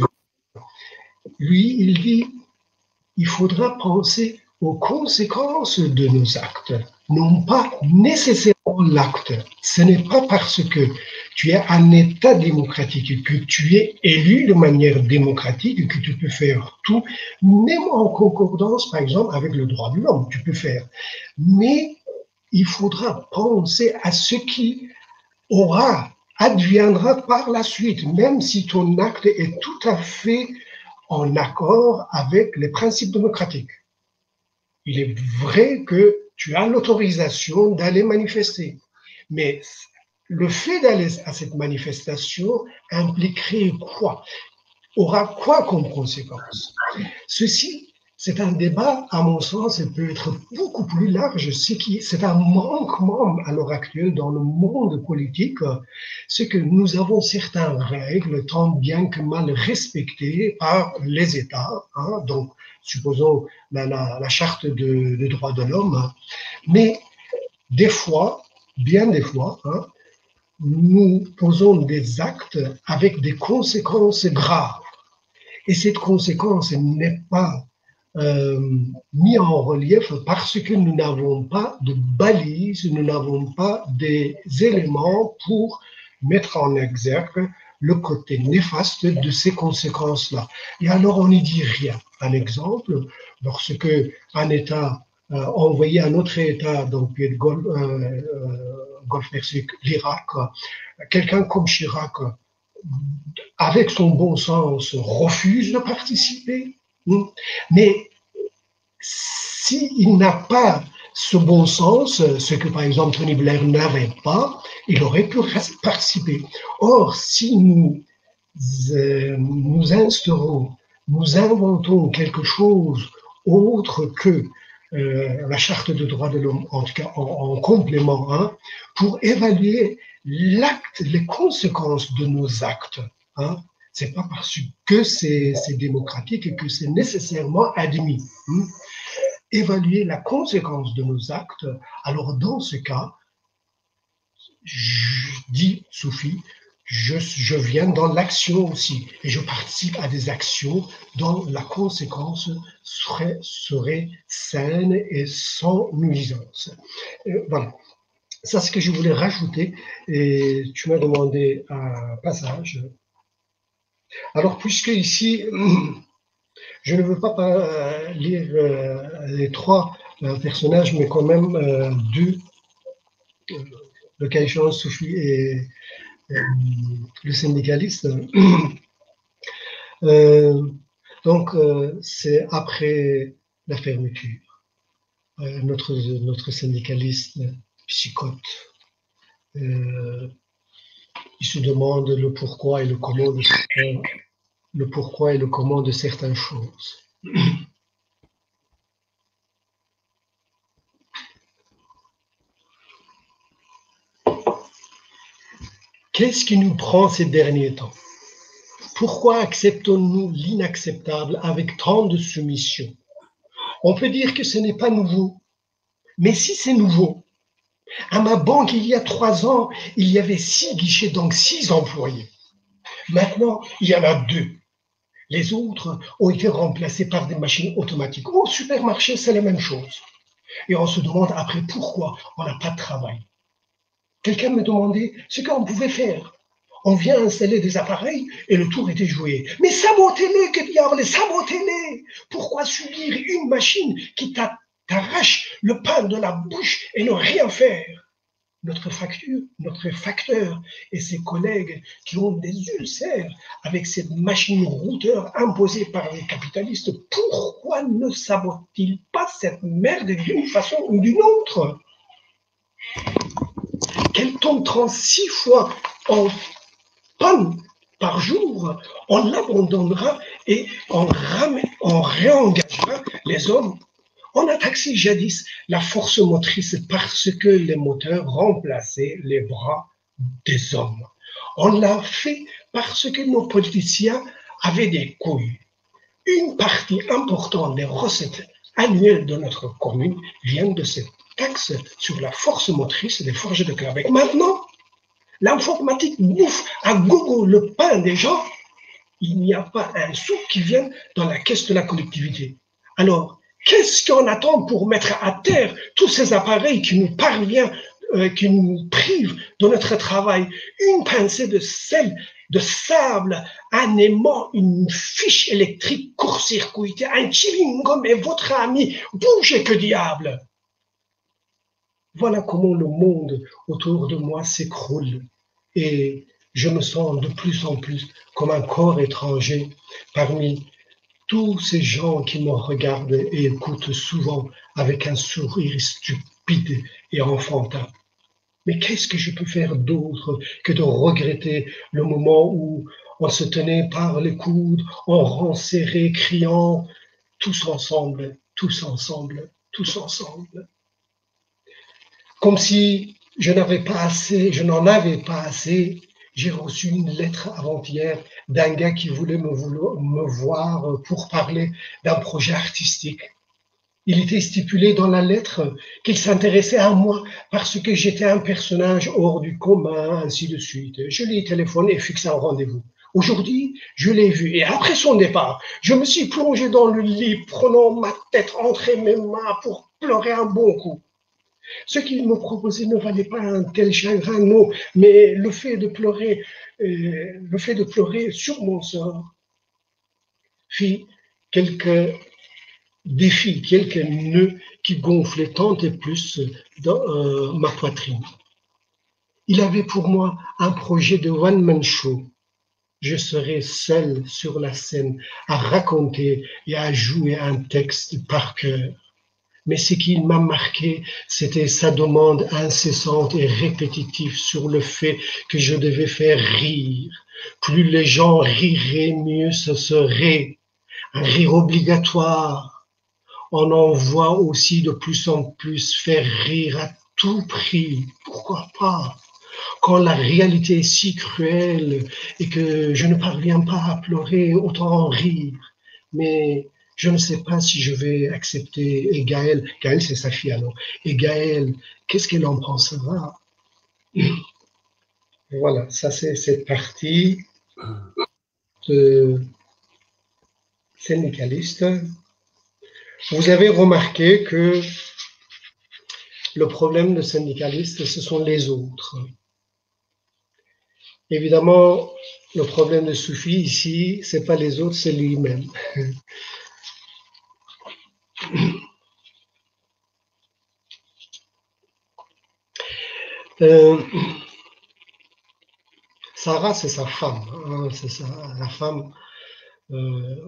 lui, il dit, il faudra penser aux conséquences de nos actes, non pas nécessairement l'acte. Ce n'est pas parce que tu es un État démocratique et que tu es élu de manière démocratique que tu peux faire tout, même en concordance, par exemple, avec le droit de l'homme, tu peux faire. Mais il faudra penser à ce qui adviendra par la suite, même si ton acte est tout à fait en accord avec les principes démocratiques. Il est vrai que tu as l'autorisation d'aller manifester, mais le fait d'aller à cette manifestation impliquerait quoi? Aura quoi comme conséquence? Ceci, c'est un débat, à mon sens, et peut être beaucoup plus large. C'est un manquement à l'heure actuelle dans le monde politique, c'est que nous avons certaines règles, tant bien que mal respectées par les États, donc supposons la charte de droits de l'homme, mais des fois, bien des fois, nous posons des actes avec des conséquences graves. Et cette conséquence n'est pas mis en relief parce que nous n'avons pas de balises, nous n'avons pas des éléments pour mettre en exergue le côté néfaste de ces conséquences-là. Et alors on n'y dit rien. Un exemple, lorsque un État envoyé un autre État, donc Golfe Persique, l'Irak, quelqu'un comme Chirac, avec son bon sens, refuse de participer. Mais s'il n'a pas ce bon sens, ce que par exemple Tony Blair n'avait pas, il aurait pu participer. Or, si nous instaurons, nous inventons quelque chose autre que la charte de droits de l'homme, en tout cas en complément, pour évaluer l'acte, les conséquences de nos actes. C'est pas parce que c'est démocratique et que c'est nécessairement admis. Évaluer la conséquence de nos actes, alors dans ce cas, je dis Soufi, je viens dans l'action aussi et je participe à des actions dont la conséquence serait saine et sans nuisance. Voilà. Ça, c'est ce que je voulais rajouter. Et tu m'as demandé un passage. Alors, puisque ici, je ne veux pas lire les trois personnages, mais quand même deux, le cas échéant, Soufi et le syndicaliste. Euh, c'est après la fermeture. Notre syndicaliste psychote. Il se demande le pourquoi et le comment de certaines choses. Qu'est-ce qui nous prend ces derniers temps? Pourquoi acceptons-nous l'inacceptable avec tant de soumission? On peut dire que ce n'est pas nouveau, mais si c'est nouveau, à ma banque, il y a 3 ans, il y avait 6 guichets, donc 6 employés. Maintenant, il y en a 2. Les autres ont été remplacés par des machines automatiques. Au supermarché, c'est la même chose. Et on se demande après pourquoi on n'a pas de travail. Quelqu'un me demandait ce qu'on pouvait faire. On vient installer des appareils et le tour était joué. Mais sabotez-les, que diable, sabotez-les! Pourquoi subir une machine qui t'arrache le pain de la bouche et ne rien faire? Notre facteur et ses collègues qui ont des ulcères avec cette machine routeur imposée par les capitalistes, pourquoi ne sabotent-ils pas cette merde d'une façon ou d'une autre? Qu'elle tombe 36 fois en panne par jour, on l'abandonnera et on réengagera les hommes. On a taxé jadis la force motrice parce que les moteurs remplaçaient les bras des hommes. On l'a fait parce que nos politiciens avaient des couilles. Une partie importante des recettes annuelles de notre commune vient de cette taxe sur la force motrice des forges de Clavec. Maintenant, l'informatique bouffe à gogo le pain des gens. Il n'y a pas un sou qui vienne dans la caisse de la collectivité. Alors, qu'est-ce qu'on attend pour mettre à terre tous ces appareils qui nous qui nous privent de notre travail? Une pincée de sel, de sable, un aimant, une fiche électrique court-circuitée, un chewing-gum et votre ami, bougez que diable! Voilà comment le monde autour de moi s'écroule et je me sens de plus en plus comme un corps étranger parmi tous ces gens qui me regardent et écoutent souvent avec un sourire stupide et enfantin. Mais qu'est-ce que je peux faire d'autre que de regretter le moment où on se tenait par les coudes, on rang serré, criant tous ensemble, tous ensemble, tous ensemble. Comme si je n'en avais pas assez, j'ai reçu une lettre avant-hier d'un gars qui voulait me voir pour parler d'un projet artistique. Il était stipulé dans la lettre qu'il s'intéressait à moi parce que j'étais un personnage hors du commun, ainsi de suite. Je l'ai téléphoné et fixé un rendez-vous. Aujourd'hui, je l'ai vu et après son départ, je me suis plongé dans le lit, prenant ma tête entre mes mains pour pleurer un bon coup. Ce qu'il me proposait ne valait pas un tel chagrin, non, mais le fait de pleurer sur mon sort fit quelques nœuds qui gonflaient tant et plus dans ma poitrine. Il avait pour moi un projet de one-man show. Je serais seul sur la scène à raconter et à jouer un texte par cœur. Mais ce qui m'a marqué, c'était sa demande incessante et répétitive sur le fait que je devais faire rire. Plus les gens riraient, mieux ce serait. Un rire obligatoire. On en voit aussi de plus en plus faire rire à tout prix. Pourquoi pas? Quand la réalité est si cruelle et que je ne parviens pas à pleurer, autant en rire. Mais je ne sais pas si je vais accepter. Et Gaëlle c'est sa fille alors. Et Gaëlle, qu'est-ce qu'elle en pensera? Voilà, ça c'est cette partie de syndicaliste. Vous avez remarqué que le problème de syndicaliste, ce sont les autres. Évidemment, le problème de Soufi ici, c'est pas les autres, c'est lui-même. Sarah, c'est sa femme, hein, c'est ça, la femme Euh,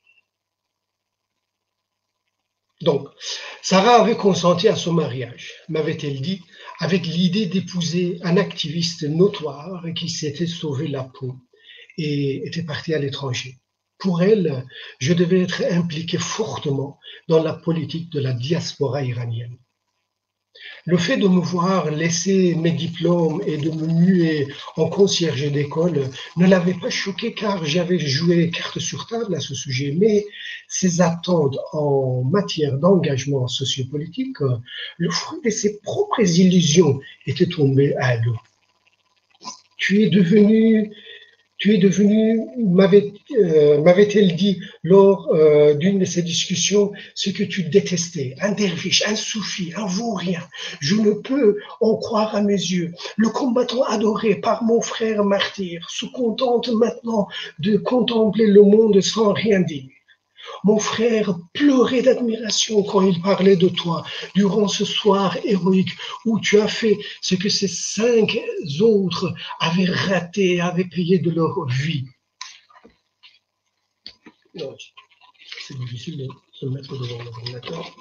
donc, Sarah avait consenti à son mariage, m'avait-elle dit, avec l'idée d'épouser un activiste notoire qui s'était sauvé la peau et était parti à l'étranger. Pour elle, je devais être impliqué fortement dans la politique de la diaspora iranienne. Le fait de me voir laisser mes diplômes et de me muer en concierge d'école ne l'avait pas choqué car j'avais joué carte sur table à ce sujet, mais ses attentes en matière d'engagement sociopolitique, le fruit de ses propres illusions, était tombé à l'eau. Tu es devenu Tu es devenu, m'avait-elle dit lors d'une de ces discussions, ce que tu détestais, un derviche, un soufi, un vaurien. Je ne peux en croire à mes yeux. Le combattant adoré par mon frère martyr se contente maintenant de contempler le monde sans rien dire. Mon frère pleurait d'admiration quand il parlait de toi durant ce soir héroïque où tu as fait ce que ces 5 autres avaient raté, avaient payé de leur vie. Non, c'est difficile de se mettre devant l'ordinateur.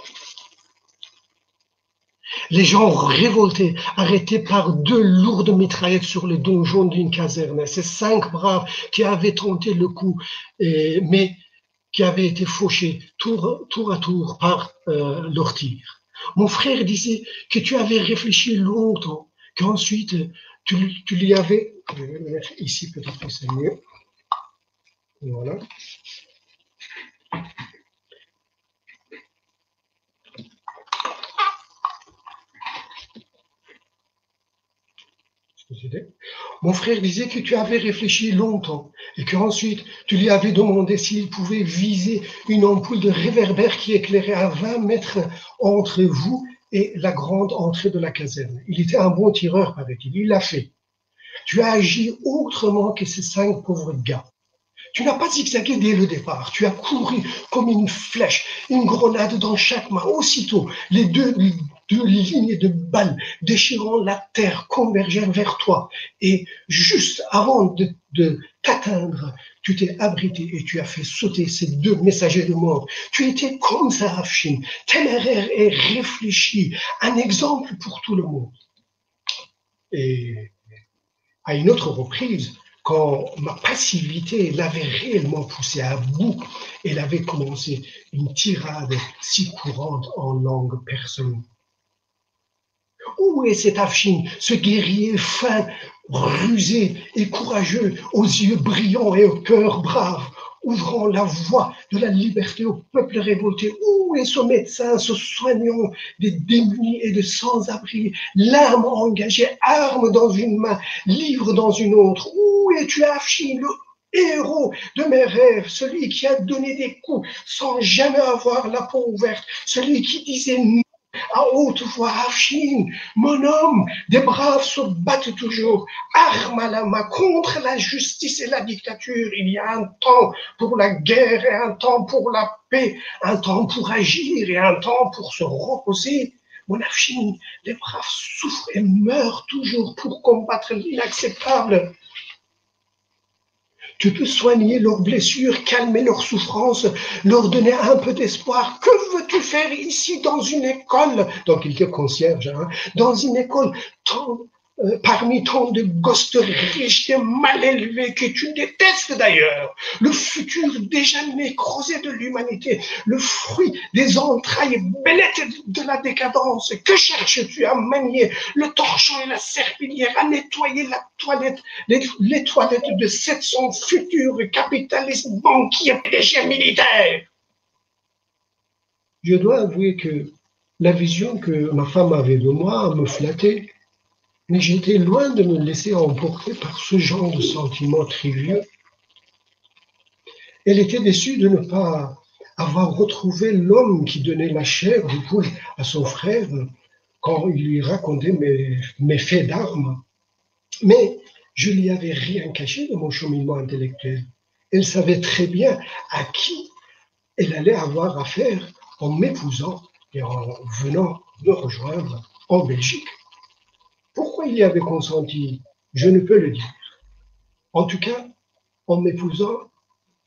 Les gens révoltés, arrêtés par 2 lourdes mitraillettes sur les donjons d'une caserne. Ces 5 braves qui avaient tenté le coup, mais qui avaient été fauchés tour à tour par leurs tirs. Mon frère disait que tu avais réfléchi longtemps, qu'ensuite tu lui avais... Je vais le mettre ici, peut-être que c'est mieux. Voilà. Mon frère disait que tu avais réfléchi longtemps et qu'ensuite tu lui avais demandé s'il pouvait viser une ampoule de réverbère qui éclairait à 20 mètres entre vous et la grande entrée de la caserne. Il était un bon tireur, paraît-il. Il l'a fait. Tu as agi autrement que ces 5 pauvres gars. Tu n'as pas zigzagué dès le départ. Tu as couru comme une flèche, une grenade dans chaque main. Aussitôt, les deux lignes de balles déchirant la terre convergèrent vers toi. Et juste avant de t'atteindre, tu t'es abrité et tu as fait sauter ces 2 messagers de mort. Tu étais comme ça, Afshin, téméraire et réfléchi, un exemple pour tout le monde. Et à une autre reprise, quand ma passivité l'avait réellement poussé à bout, elle avait commencé une tirade si courante en langue persane. Où est cet Afshin, ce guerrier fin, rusé et courageux, aux yeux brillants et au cœur brave, ouvrant la voie de la liberté au peuple révolté? Où est ce médecin, ce soignant des démunis et de sans-abri, l'âme engagée, arme dans une main, livre dans une autre? Où es-tu, Afshin, le héros de mes rêves, celui qui a donné des coups sans jamais avoir la peau ouverte, celui qui disait non à haute voix, Afshin, mon homme, des braves se battent toujours, arme à la main, contre la justice et la dictature. Il y a un temps pour la guerre et un temps pour la paix, un temps pour agir et un temps pour se reposer. Mon Afshin, les braves souffrent et meurent toujours pour combattre l'inacceptable. Tu peux soigner leurs blessures, calmer leurs souffrances, leur donner un peu d'espoir. Que veux-tu faire ici dans une école? Donc il te concierge, hein, dans une école parmi tant de gosses riches et mal élevés que tu détestes d'ailleurs. Le futur déjà nécrosé de l'humanité, le fruit des entrailles bêlettes de la décadence. Que cherches-tu à manier le torchon et la serpillière, à nettoyer la toilette, les toilettes de 700 futurs capitalistes, banquiers, PDG militaires? Je dois avouer que la vision que ma femme avait de moi me flattait. Mais j'étais loin de me laisser emporter par ce genre de sentiments triviaux. Elle était déçue de ne pas avoir retrouvé l'homme qui donnait la chair de poule à son frère quand il lui racontait mes faits d'armes. Mais je lui avais rien caché de mon cheminement intellectuel. Elle savait très bien à qui elle allait avoir affaire en m'épousant et en venant me rejoindre en Belgique. Pourquoi il y avait consenti? Je ne peux le dire. En tout cas, en m'épousant,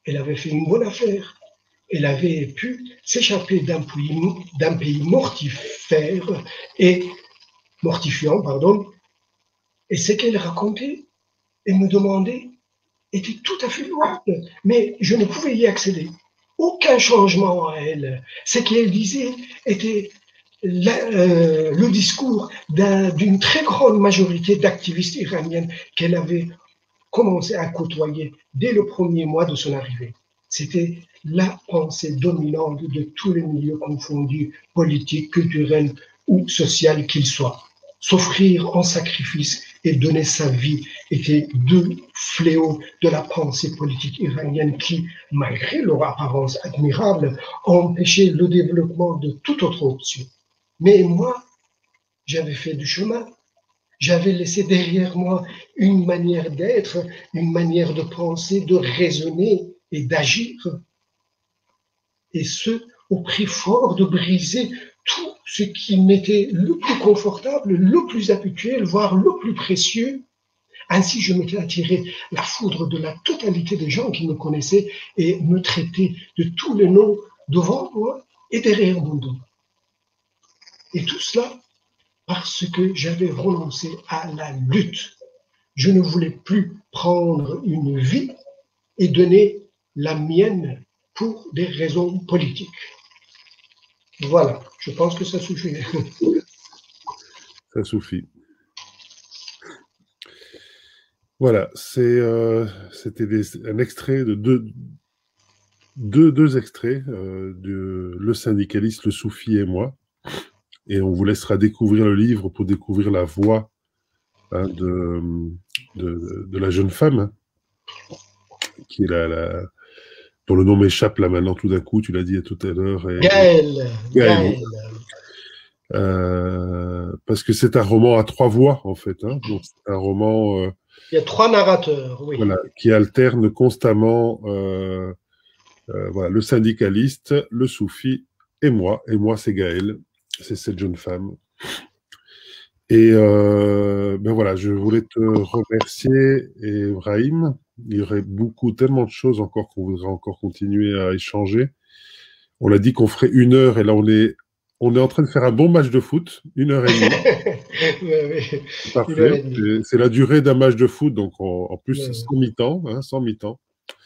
elle avait fait une bonne affaire. Elle avait pu s'échapper d'un pays mortifère et mortifiant, pardon. Et ce qu'elle racontait et me demandait était tout à fait louable, mais je ne pouvais y accéder. Aucun changement à elle. Ce qu'elle disait était le discours d'une très grande majorité d'activistes iraniennes qu'elle avait commencé à côtoyer dès le premier mois de son arrivée. C'était la pensée dominante de tous les milieux confondus, politiques, culturels ou sociaux qu'ils soient. S'offrir en sacrifice et donner sa vie étaient deux fléaux de la pensée politique iranienne qui, malgré leur apparence admirable, empêchaient le développement de toute autre option. Mais moi, j'avais fait du chemin. J'avais laissé derrière moi une manière d'être, une manière de penser, de raisonner et d'agir. Et ce, au prix fort de briser tout ce qui m'était le plus confortable, le plus habituel, voire le plus précieux. Ainsi, je m'étais attiré la foudre de la totalité des gens qui me connaissaient et me traitaient de tous les noms devant moi et derrière mon dos. Et tout cela parce que j'avais renoncé à la lutte. Je ne voulais plus prendre une vie et donner la mienne pour des raisons politiques. Voilà, je pense que ça suffit. Ça suffit. Voilà, c'était un extrait de deux extraits de Le syndicaliste, le soufi et moi. Et on vous laissera découvrir le livre pour découvrir la voix hein, de la jeune femme, hein, qui est dont le nom m'échappe là maintenant tout d'un coup, tu l'as dit tout à l'heure. Gaëlle. Parce que c'est un roman à trois voix, en fait. Hein. Donc, c'est un roman il y a trois narrateurs, oui. Voilà, qui alternent constamment voilà, le syndicaliste, le soufi et moi. Et moi, c'est Gaëlle. C'est cette jeune femme. Et ben voilà, je voulais te remercier, Ibrahim. Il y aurait tellement de choses encore qu'on voudrait encore continuer à échanger. On a dit qu'on ferait 1 heure et là on est en train de faire un bon match de foot, 1 heure et demie. Oui, Parfait. C'est la durée d'un match de foot, donc en plus sans mi-temps, hein, sans mi-temps.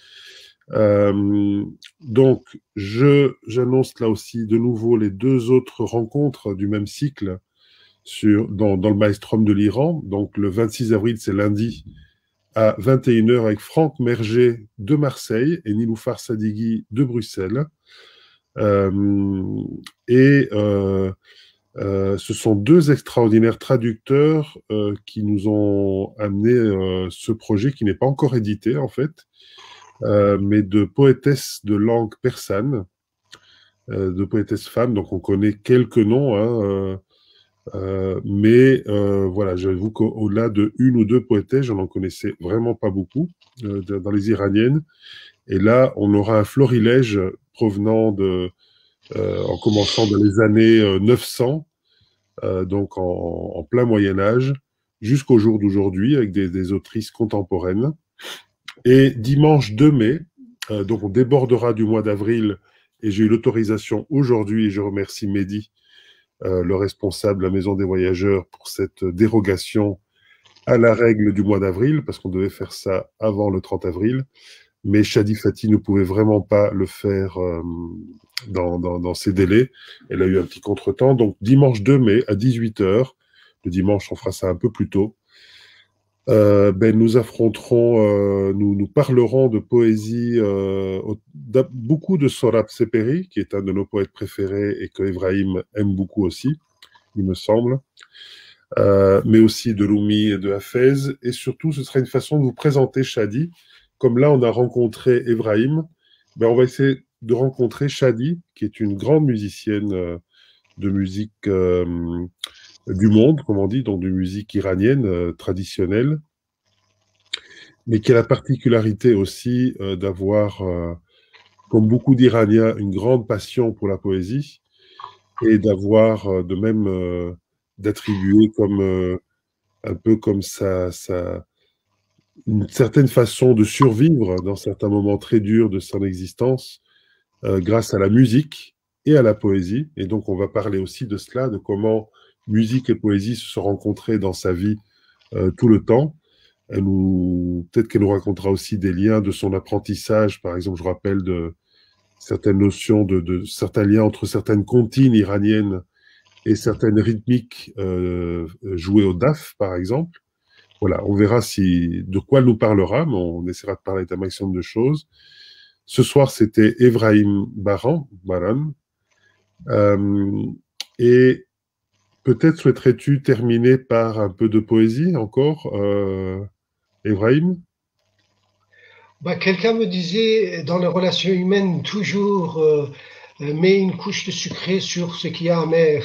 Donc j'annonce là aussi de nouveau les 2 autres rencontres du même cycle dans le Maelstrom de l'Iran. Donc le 26 avril, c'est lundi, à 21 h avec Franck Merger de Marseille et Niloufar Sadigui de Bruxelles. Ce sont 2 extraordinaires traducteurs qui nous ont amené ce projet qui n'est pas encore édité en fait, mais de poétesses de langue persane, de poétesses femmes. Donc on connaît quelques noms, hein, mais voilà, j'avoue qu'au-delà de 1 ou 2 poétesses, je n'en connaissais vraiment pas beaucoup dans les iraniennes. Et là, on aura un florilège provenant en commençant dans les années 900, donc en plein Moyen-Âge, jusqu'au jour d'aujourd'hui, avec des autrices contemporaines. Et dimanche 2 mai, donc on débordera du mois d'avril, et j'ai eu l'autorisation aujourd'hui, et je remercie Mehdi, le responsable de la Maison des Voyageurs, pour cette dérogation à la règle du mois d'avril, parce qu'on devait faire ça avant le 30 avril. Mais Shadi Fati ne pouvait vraiment pas le faire dans ces délais. Elle a eu un petit contretemps. Donc, dimanche 2 mai à 18 h, le dimanche, on fera ça un peu plus tôt, nous affronterons, nous parlerons de poésie, beaucoup de Sorab Seperi, qui est un de nos poètes préférés et que Ibrahim aime beaucoup aussi, il me semble, mais aussi de Rumi et de Hafez. Et surtout, ce sera une façon de vous présenter Shadi. Comme là, on a rencontré Ibrahim, on va essayer de rencontrer Shadi, qui est une grande musicienne de musique du monde, comme on dit, donc de musique iranienne traditionnelle, mais qui a la particularité aussi d'avoir, comme beaucoup d'Iraniens, une grande passion pour la poésie, et d'avoir de même d'attribuer comme un peu comme une certaine façon de survivre dans certains moments très durs de son existence grâce à la musique et à la poésie. Et donc, on va parler aussi de cela, de comment musique et poésie se sont rencontrées dans sa vie tout le temps. Peut-être qu'elle nous racontera aussi des liens de son apprentissage. Par exemple, je rappelle de certaines notions, de certains liens entre certaines comptines iraniennes et certaines rythmiques jouées au DAF, par exemple. Voilà, on verra de quoi elle nous parlera, mais on essaiera de parler d'un maximum de choses. Ce soir, c'était Ebrahim Baran. Euh, et peut-être souhaiterais-tu terminer par un peu de poésie encore, Ebrahim? Bah, quelqu'un me disait, dans les relations humaines, toujours mets une couche de sucré sur ce qui est amer.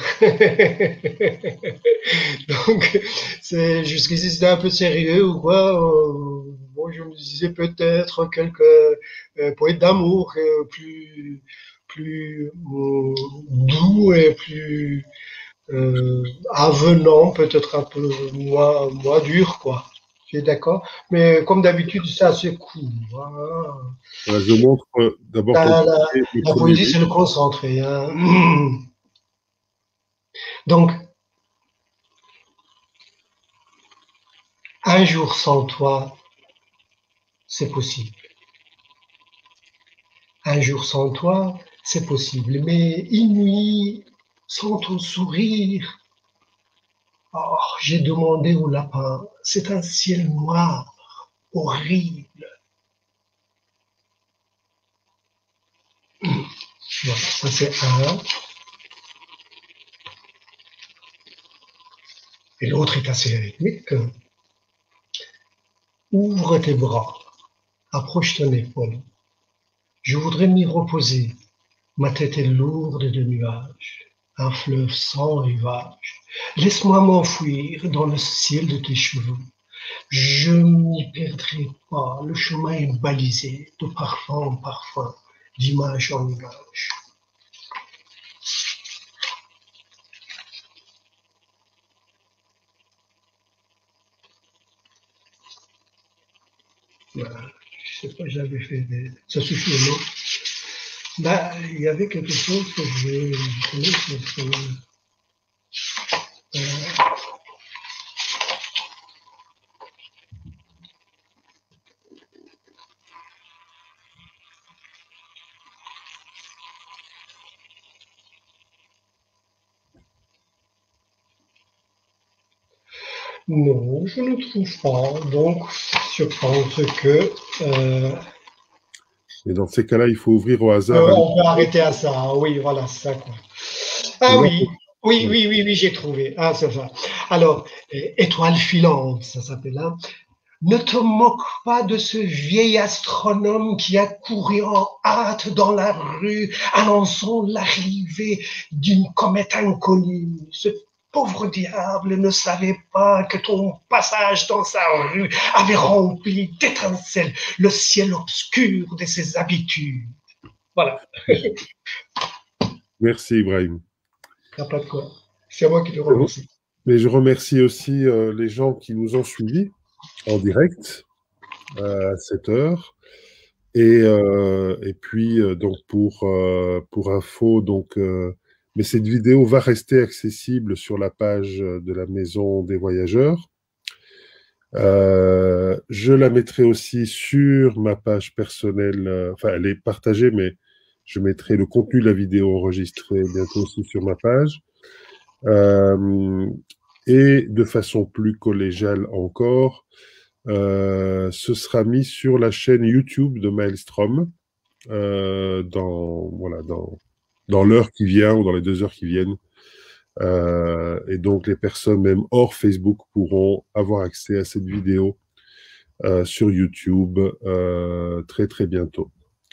Donc, jusqu'ici, c'était un peu sérieux ou quoi. Bon, je me disais peut-être quelques poètes d'amour plus doux et plus avenant, peut-être un peu moins dur, quoi. Tu es d'accord? Mais comme d'habitude, c'est assez cool. Voilà. Voilà, je montre d'abord ton La, la, le la premier poésie, c'est le livre. concentré. Hein. Donc, un jour sans toi, c'est possible. Un jour sans toi, c'est possible. Mais une nuit sans ton sourire, oh, j'ai demandé au lapin, c'est un ciel noir, horrible. Voilà, ça c'est un. Et l'autre est assez rythmique. Ouvre tes bras, approche ton épaule. Je voudrais m'y reposer. Ma tête est lourde de nuages, un fleuve sans rivage. Laisse-moi m'enfuir dans le ciel de tes cheveux. Je m'y perdrai pas, le chemin est balisé, de parfum en parfum, d'image en image. Voilà. Je sais pas, j'avais fait des. Ça suffit, non? Bah, il y avait quelque chose que euh, non, je ne trouve pas. Donc, je pense que Et dans ces cas-là, il faut ouvrir au hasard un on peut livre. arrêter à ça. Oui, voilà, c'est ça, quoi. Et Ah là, oui, oui, voilà. oui, oui, oui, j'ai trouvé. Ah, c'est ça. Alors, étoile filante, ça s'appelle là. Ne te moque pas de ce vieil astronome qui a couru en hâte dans la rue, annonçant l'arrivée d'une comète inconnue. Ce pauvre diable ne savait pas que ton passage dans sa rue avait rempli d'étincelles le ciel obscur de ses habitudes. Voilà, Merci, Ibrahim. il n'y a pas de quoi. C'est moi qui te remercie. Mais je remercie aussi les gens qui nous ont suivis en direct à cette heure. Et puis, donc, pour info, donc, mais cette vidéo va rester accessible sur la page de la Maison des Voyageurs. Je la mettrai aussi sur ma page personnelle. Enfin, elle est partagée, mais je mettrai le contenu de la vidéo enregistrée bientôt aussi sur ma page. Euh, et de façon plus collégiale encore, ce sera mis sur la chaîne YouTube de Maelstrom voilà, dans l'heure qui vient ou dans les 2 heures qui viennent. Et donc, les personnes, même hors Facebook, pourront avoir accès à cette vidéo sur YouTube très, très bientôt.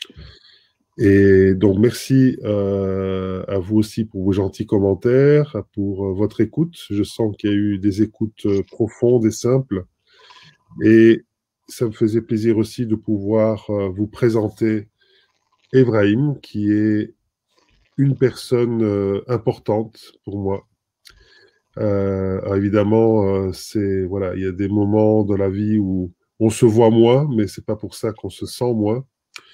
Et donc, merci à vous aussi pour vos gentils commentaires, pour votre écoute. Je sens qu'il y a eu des écoutes profondes et simples. Et ça me faisait plaisir aussi de pouvoir vous présenter Ebrahim, qui est une personne importante pour moi. Évidemment, voilà, il y a des moments dans la vie où On se voit moins, mais c'est pas pour ça qu'on se sent moins.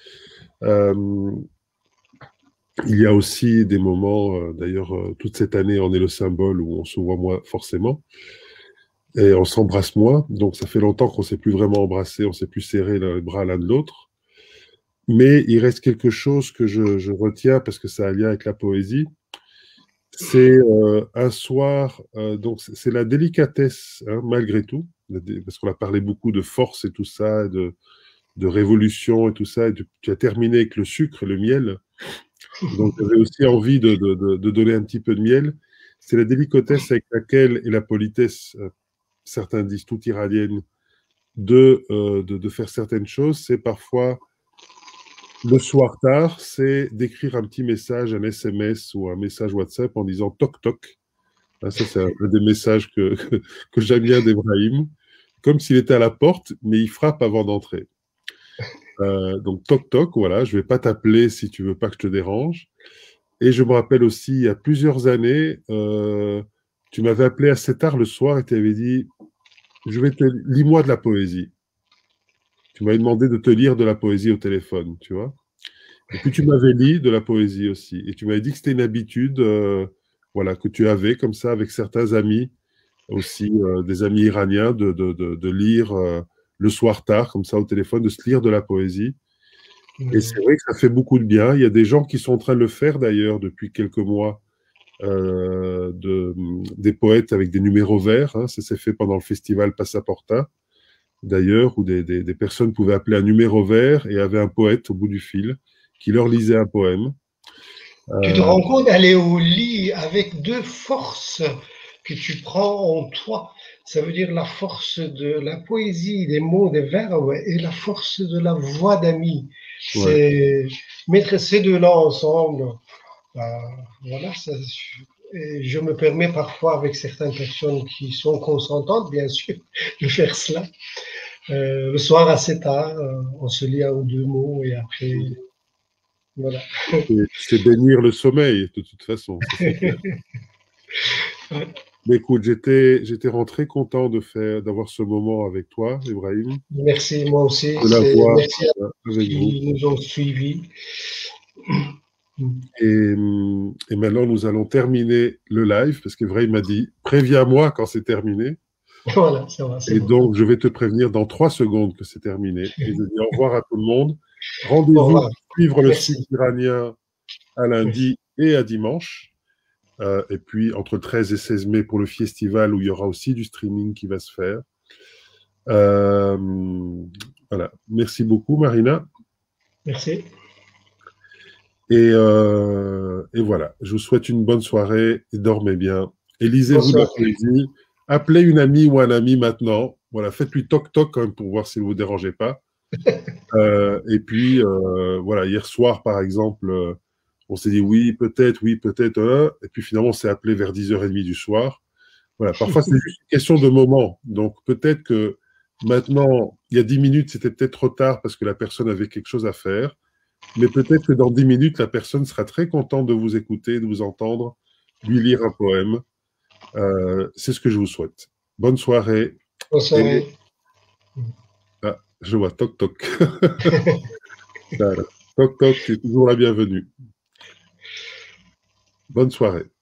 Il y a aussi des moments, d'ailleurs, toute cette année, on est le symbole où on se voit moins forcément. Et on s'embrasse moins. Donc, ça fait longtemps qu'on ne s'est plus vraiment embrassé, on ne s'est plus serré les bras l'un de l'autre. Mais il reste quelque chose que je retiens parce que ça a un lien avec la poésie. C'est un soir, donc c'est la délicatesse, hein, malgré tout, parce qu'on a parlé beaucoup de force et tout ça, de révolution et tout ça, et tu as terminé avec le sucre et le miel. Donc, j'avais aussi envie de donner un petit peu de miel. C'est la délicatesse avec laquelle, et la politesse, certains disent toute iranienne, de faire certaines choses. C'est parfois, le soir tard, c'est d'écrire un petit message, un SMS ou un message WhatsApp en disant toc toc. Ça, c'est un des messages que j'aime bien d'Ebrahim. Comme s'il était à la porte, mais il frappe avant d'entrer. Donc toc toc, voilà, je ne vais pas t'appeler si tu ne veux pas que je te dérange. Et je me rappelle aussi, il y a plusieurs années, tu m'avais appelé assez tard le soir et tu avais dit, lis-moi de la poésie. Tu m'avais demandé de te lire de la poésie au téléphone, tu vois. Et puis tu m'avais lu de la poésie aussi. Et tu m'avais dit que c'était une habitude voilà, que tu avais comme ça avec certains amis, aussi des amis iraniens, de lire le soir tard, comme ça au téléphone, de se lire de la poésie. Et c'est vrai que ça fait beaucoup de bien. Il y a des gens qui sont en train de le faire d'ailleurs depuis quelques mois, des poètes avec des numéros verts. Hein. Ça s'est fait pendant le festival Passaporta, d'ailleurs, où des personnes pouvaient appeler un numéro vert et avaient un poète au bout du fil qui leur lisait un poème. Tu te rends compte d'aller au lit avec deux forces que tu prends en toi. Ça veut dire la force de la poésie, des mots, des verbes, et la force de la voix d'ami. C'est mettre ces deux-là ensemble. Voilà, et je me permets parfois, avec certaines personnes qui sont consentantes, bien sûr, de faire cela. Le soir assez tard, on se lit un ou deux mots et après, voilà. C'est bénir le sommeil, de toute façon. Mais écoute, j'étais vraiment très content d'avoir ce moment avec toi, Ibrahim. Merci, moi aussi. De l'avoir merci à avec ceux vous. qui nous ont suivis. Et maintenant, nous allons terminer le live, parce qu'Ibrahim m'a dit, préviens-moi quand c'est terminé. Voilà, ça va. Et donc, je vais te prévenir dans 3 secondes que c'est terminé. Et je dis au revoir à tout le monde. Rendez-vous pour suivre le site iranien à lundi et à dimanche. Et puis, entre 13 et 16 mai pour le festival où il y aura aussi du streaming qui va se faire. Voilà. Merci beaucoup, Marina. Merci. Et voilà. Je vous souhaite une bonne soirée et dormez bien. Et lisez-vous de la poésie. Appelez une amie ou un ami maintenant. Voilà, faites-lui toc-toc quand même pour voir s'il ne vous dérangez pas. Et puis, voilà, hier soir, par exemple, on s'est dit oui, peut-être, et puis finalement, on s'est appelé vers 10h30 du soir. Voilà, parfois, c'est juste une question de moment. Donc, peut-être que maintenant, il y a 10 minutes, c'était peut-être trop tard parce que la personne avait quelque chose à faire. Mais peut-être que dans 10 minutes, la personne sera très contente de vous écouter, de vous entendre, lui lire un poème. C'est ce que je vous souhaite. Bonne soirée. Bonne soirée. Ah, je vois toc-toc. Toc-toc, tu es toujours la bienvenue. Bonne soirée.